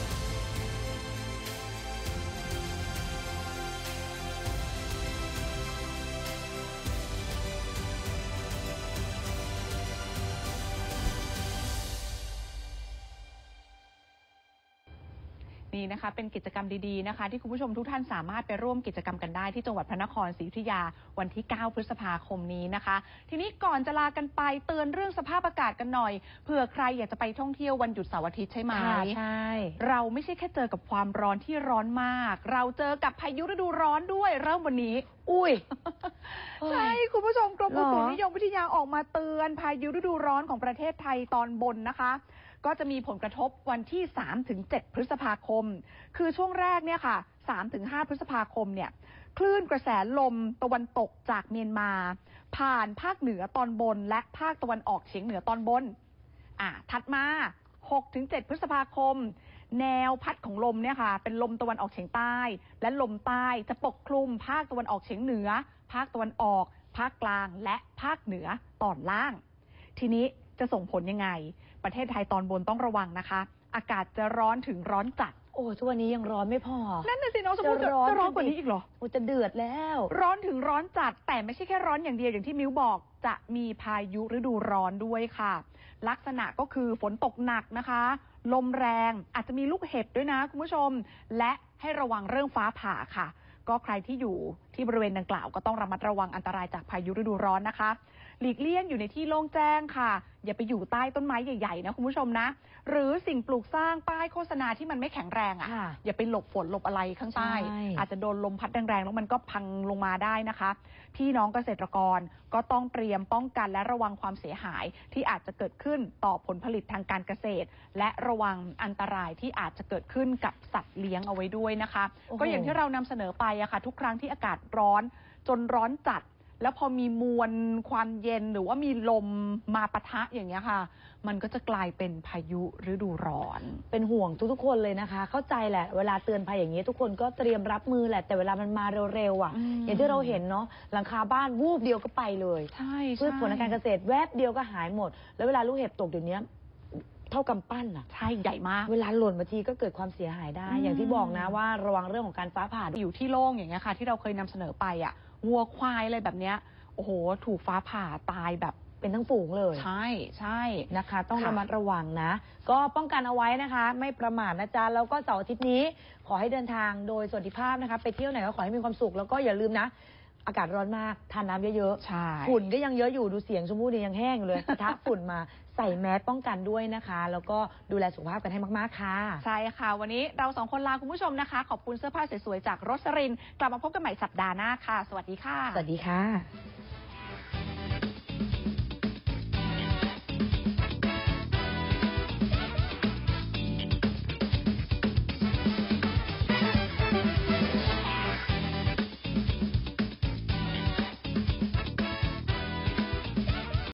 นี่นะคะเป็นกิจกรรมดีๆนะคะที่คุณผู้ชมทุกท่านสามารถไปร่วมกิจกรรมกันได้ที่จังหวัดพระนครศรีอยุธยาวันที่เก้าพฤษภาคมนี้นะคะทีนี้ก่อนจะลากันไปเตือนเรื่องสภาพอากาศกันหน่อยเผื่อใครอยากจะไปท่องเที่ยววันหยุดเสาร์อาทิตย์ใช่ไหมใช่เราไม่ใช่แค่เจอกับความร้อนที่ร้อนมาก เราเจอกับพายุฤดูร้อนด้วยเริ่มวันนี้อุ้ยใช่คุณผู้ชมกรมอุตุหรอนิยมวิทยาออกมาเตือนพายุฤดูร้อนของประเทศไทยตอนบนนะคะก็จะมีผลกระทบวันที่ สามถึงเจ็ด พฤษภาคมคือช่วงแรกเนี่ยค่ะ สามถึงห้า พฤษภาคมเนี่ยคลื่นกระแสลมตะวันตกจากเมียนมาผ่านภาคเหนือตอนบนและภาคตะวันออกเฉียงเหนือตอนบนอ่ะถัดมา หกถึงเจ็ด พฤษภาคมแนวพัดของลมเนี่ยค่ะเป็นลมตะวันออกเฉียงใต้และลมใต้จะปกคลุมภาคตะวันออกเฉียงเหนือภาคตะวันออกภาคกลางและภาคเหนือตอนล่างทีนี้จะส่งผลยังไงประเทศไทยตอนบนต้องระวังนะคะอากาศจะร้อนถึงร้อนจัดโอ้ทุกวันนี้ยังร้อนไม่พอนั่นน่ะสิน้องสมมติจะจะร้อนจะร้อนกว่านี้อีกเหรอโอ้จะเดือดแล้วร้อนถึงร้อนจัดแต่ไม่ใช่แค่ร้อนอย่างเดียวอย่างที่มิ้วบอกจะมีพายุฤดูร้อนด้วยค่ะ ลักษณะก็คือฝนตกหนักนะคะ ลมแรงอาจจะมีลูกเห็บด้วยนะคุณผู้ชม และให้ระวังเรื่องฟ้าผ่าค่ะ ก็ใครที่อยู่ที่บริเวณดังกล่าวก็ต้องระมัดระวังอันตรายจากพายุฤดูร้อนนะคะ หลีกเลี่ยงอยู่ในที่โล่งแจ้งค่ะ อย่าไปอยู่ใต้ต้นไม้ใหญ่ๆนะคุณผู้ชมนะ หรือสิ่งปลูกสร้างป้ายโฆษณาที่มันไม่แข็งแรงอ่ะค่ะอย่าไปหลบฝนหลบอะไรข้างใต้ใช่อาจจะโดนลมพัดแรงๆแล้วมันก็พังลงมาได้นะคะ พี่น้องเกษตรกรก็ต้องเตรียมป้องกันและระวังความเสียหายที่อาจจะเกิดขึ้นต่อผลผลิตทางการเกษตร และระวังอันตรายที่อาจจะเกิดขึ้นกับสัตว์เลี้ยงเอาไว้ด้วยนะคะโอ้โหก็อย่างที่เรานำเสนอไปอะค่ะทุกครั้งที่อากาศร้อนจนร้อนจัด แล้วพอมีมวลความเย็นหรือว่ามีลมมาปะทะอย่างเงี้ยค่ะ มันก็จะกลายเป็นพายุฤดูร้อนเป็นห่วงทุกๆคนเลยนะคะ เข้าใจแหละเวลาเตือนภัยอย่างนี้ทุกคนก็เตรียมรับมือแหละ แต่เวลามันมาเร็วๆอ่ะอืมอย่างที่เราเห็นเนาะหลังคาบ้านวูบเดียวก็ไปเลยใช่พืชผลทางการเกษตรแวบเดียวก็หายหมด แล้วเวลาลูกเห็บตกเดี๋ยวนี้เท่ากำปั้นอ่ะใช่ใหญ่มากเวลาหล่นมาทีก็เกิดความเสียหายได้อืมอย่างที่บอกนะว่าระวังเรื่องของการฟ้าผ่าอยู่ที่โล่งอย่างเงี้ยค่ะ ที่เราเคยนำเสนอไปอ่ะวัวควายอะไรแบบเนี้ยโอ้โห ถูกฟ้าผ่าตายแบบเป็นทั้งฝูงเลยใช่ใช่นะคะ ต้องค่ะระมัดระวังนะ ก็ป้องกันเอาไว้นะคะ ไม่ประมาทนะจ๊ะแล้วก็เสาร์อาทิตย์นี้ ขอให้เดินทางโดยสวัสดิภาพนะคะ ไปเที่ยวไหนก็ขอให้มีความสุขแล้วก็อย่าลืมนะ อากาศร้อนมากทานน้ำเยอะใช่ๆฝุ่นก็ยังเยอะอยู่ดูเสียงชมพู่เนี่ยยังแห้งอยู่เลย ปะทะฝุ่นมาใส่แมสป้องกันด้วยนะคะ แล้วก็ดูแลสุขภาพกันให้มากๆค่ะใช่ค่ะ วันนี้เราสองคนลาคุณผู้ชมนะคะ ขอบคุณเสื้อผ้าสวยๆจากรสรินทร์กลับมาพบกันใหม่สัปดาห์หน้าค่ะ สวัสดีค่ะสวัสดีค่ะ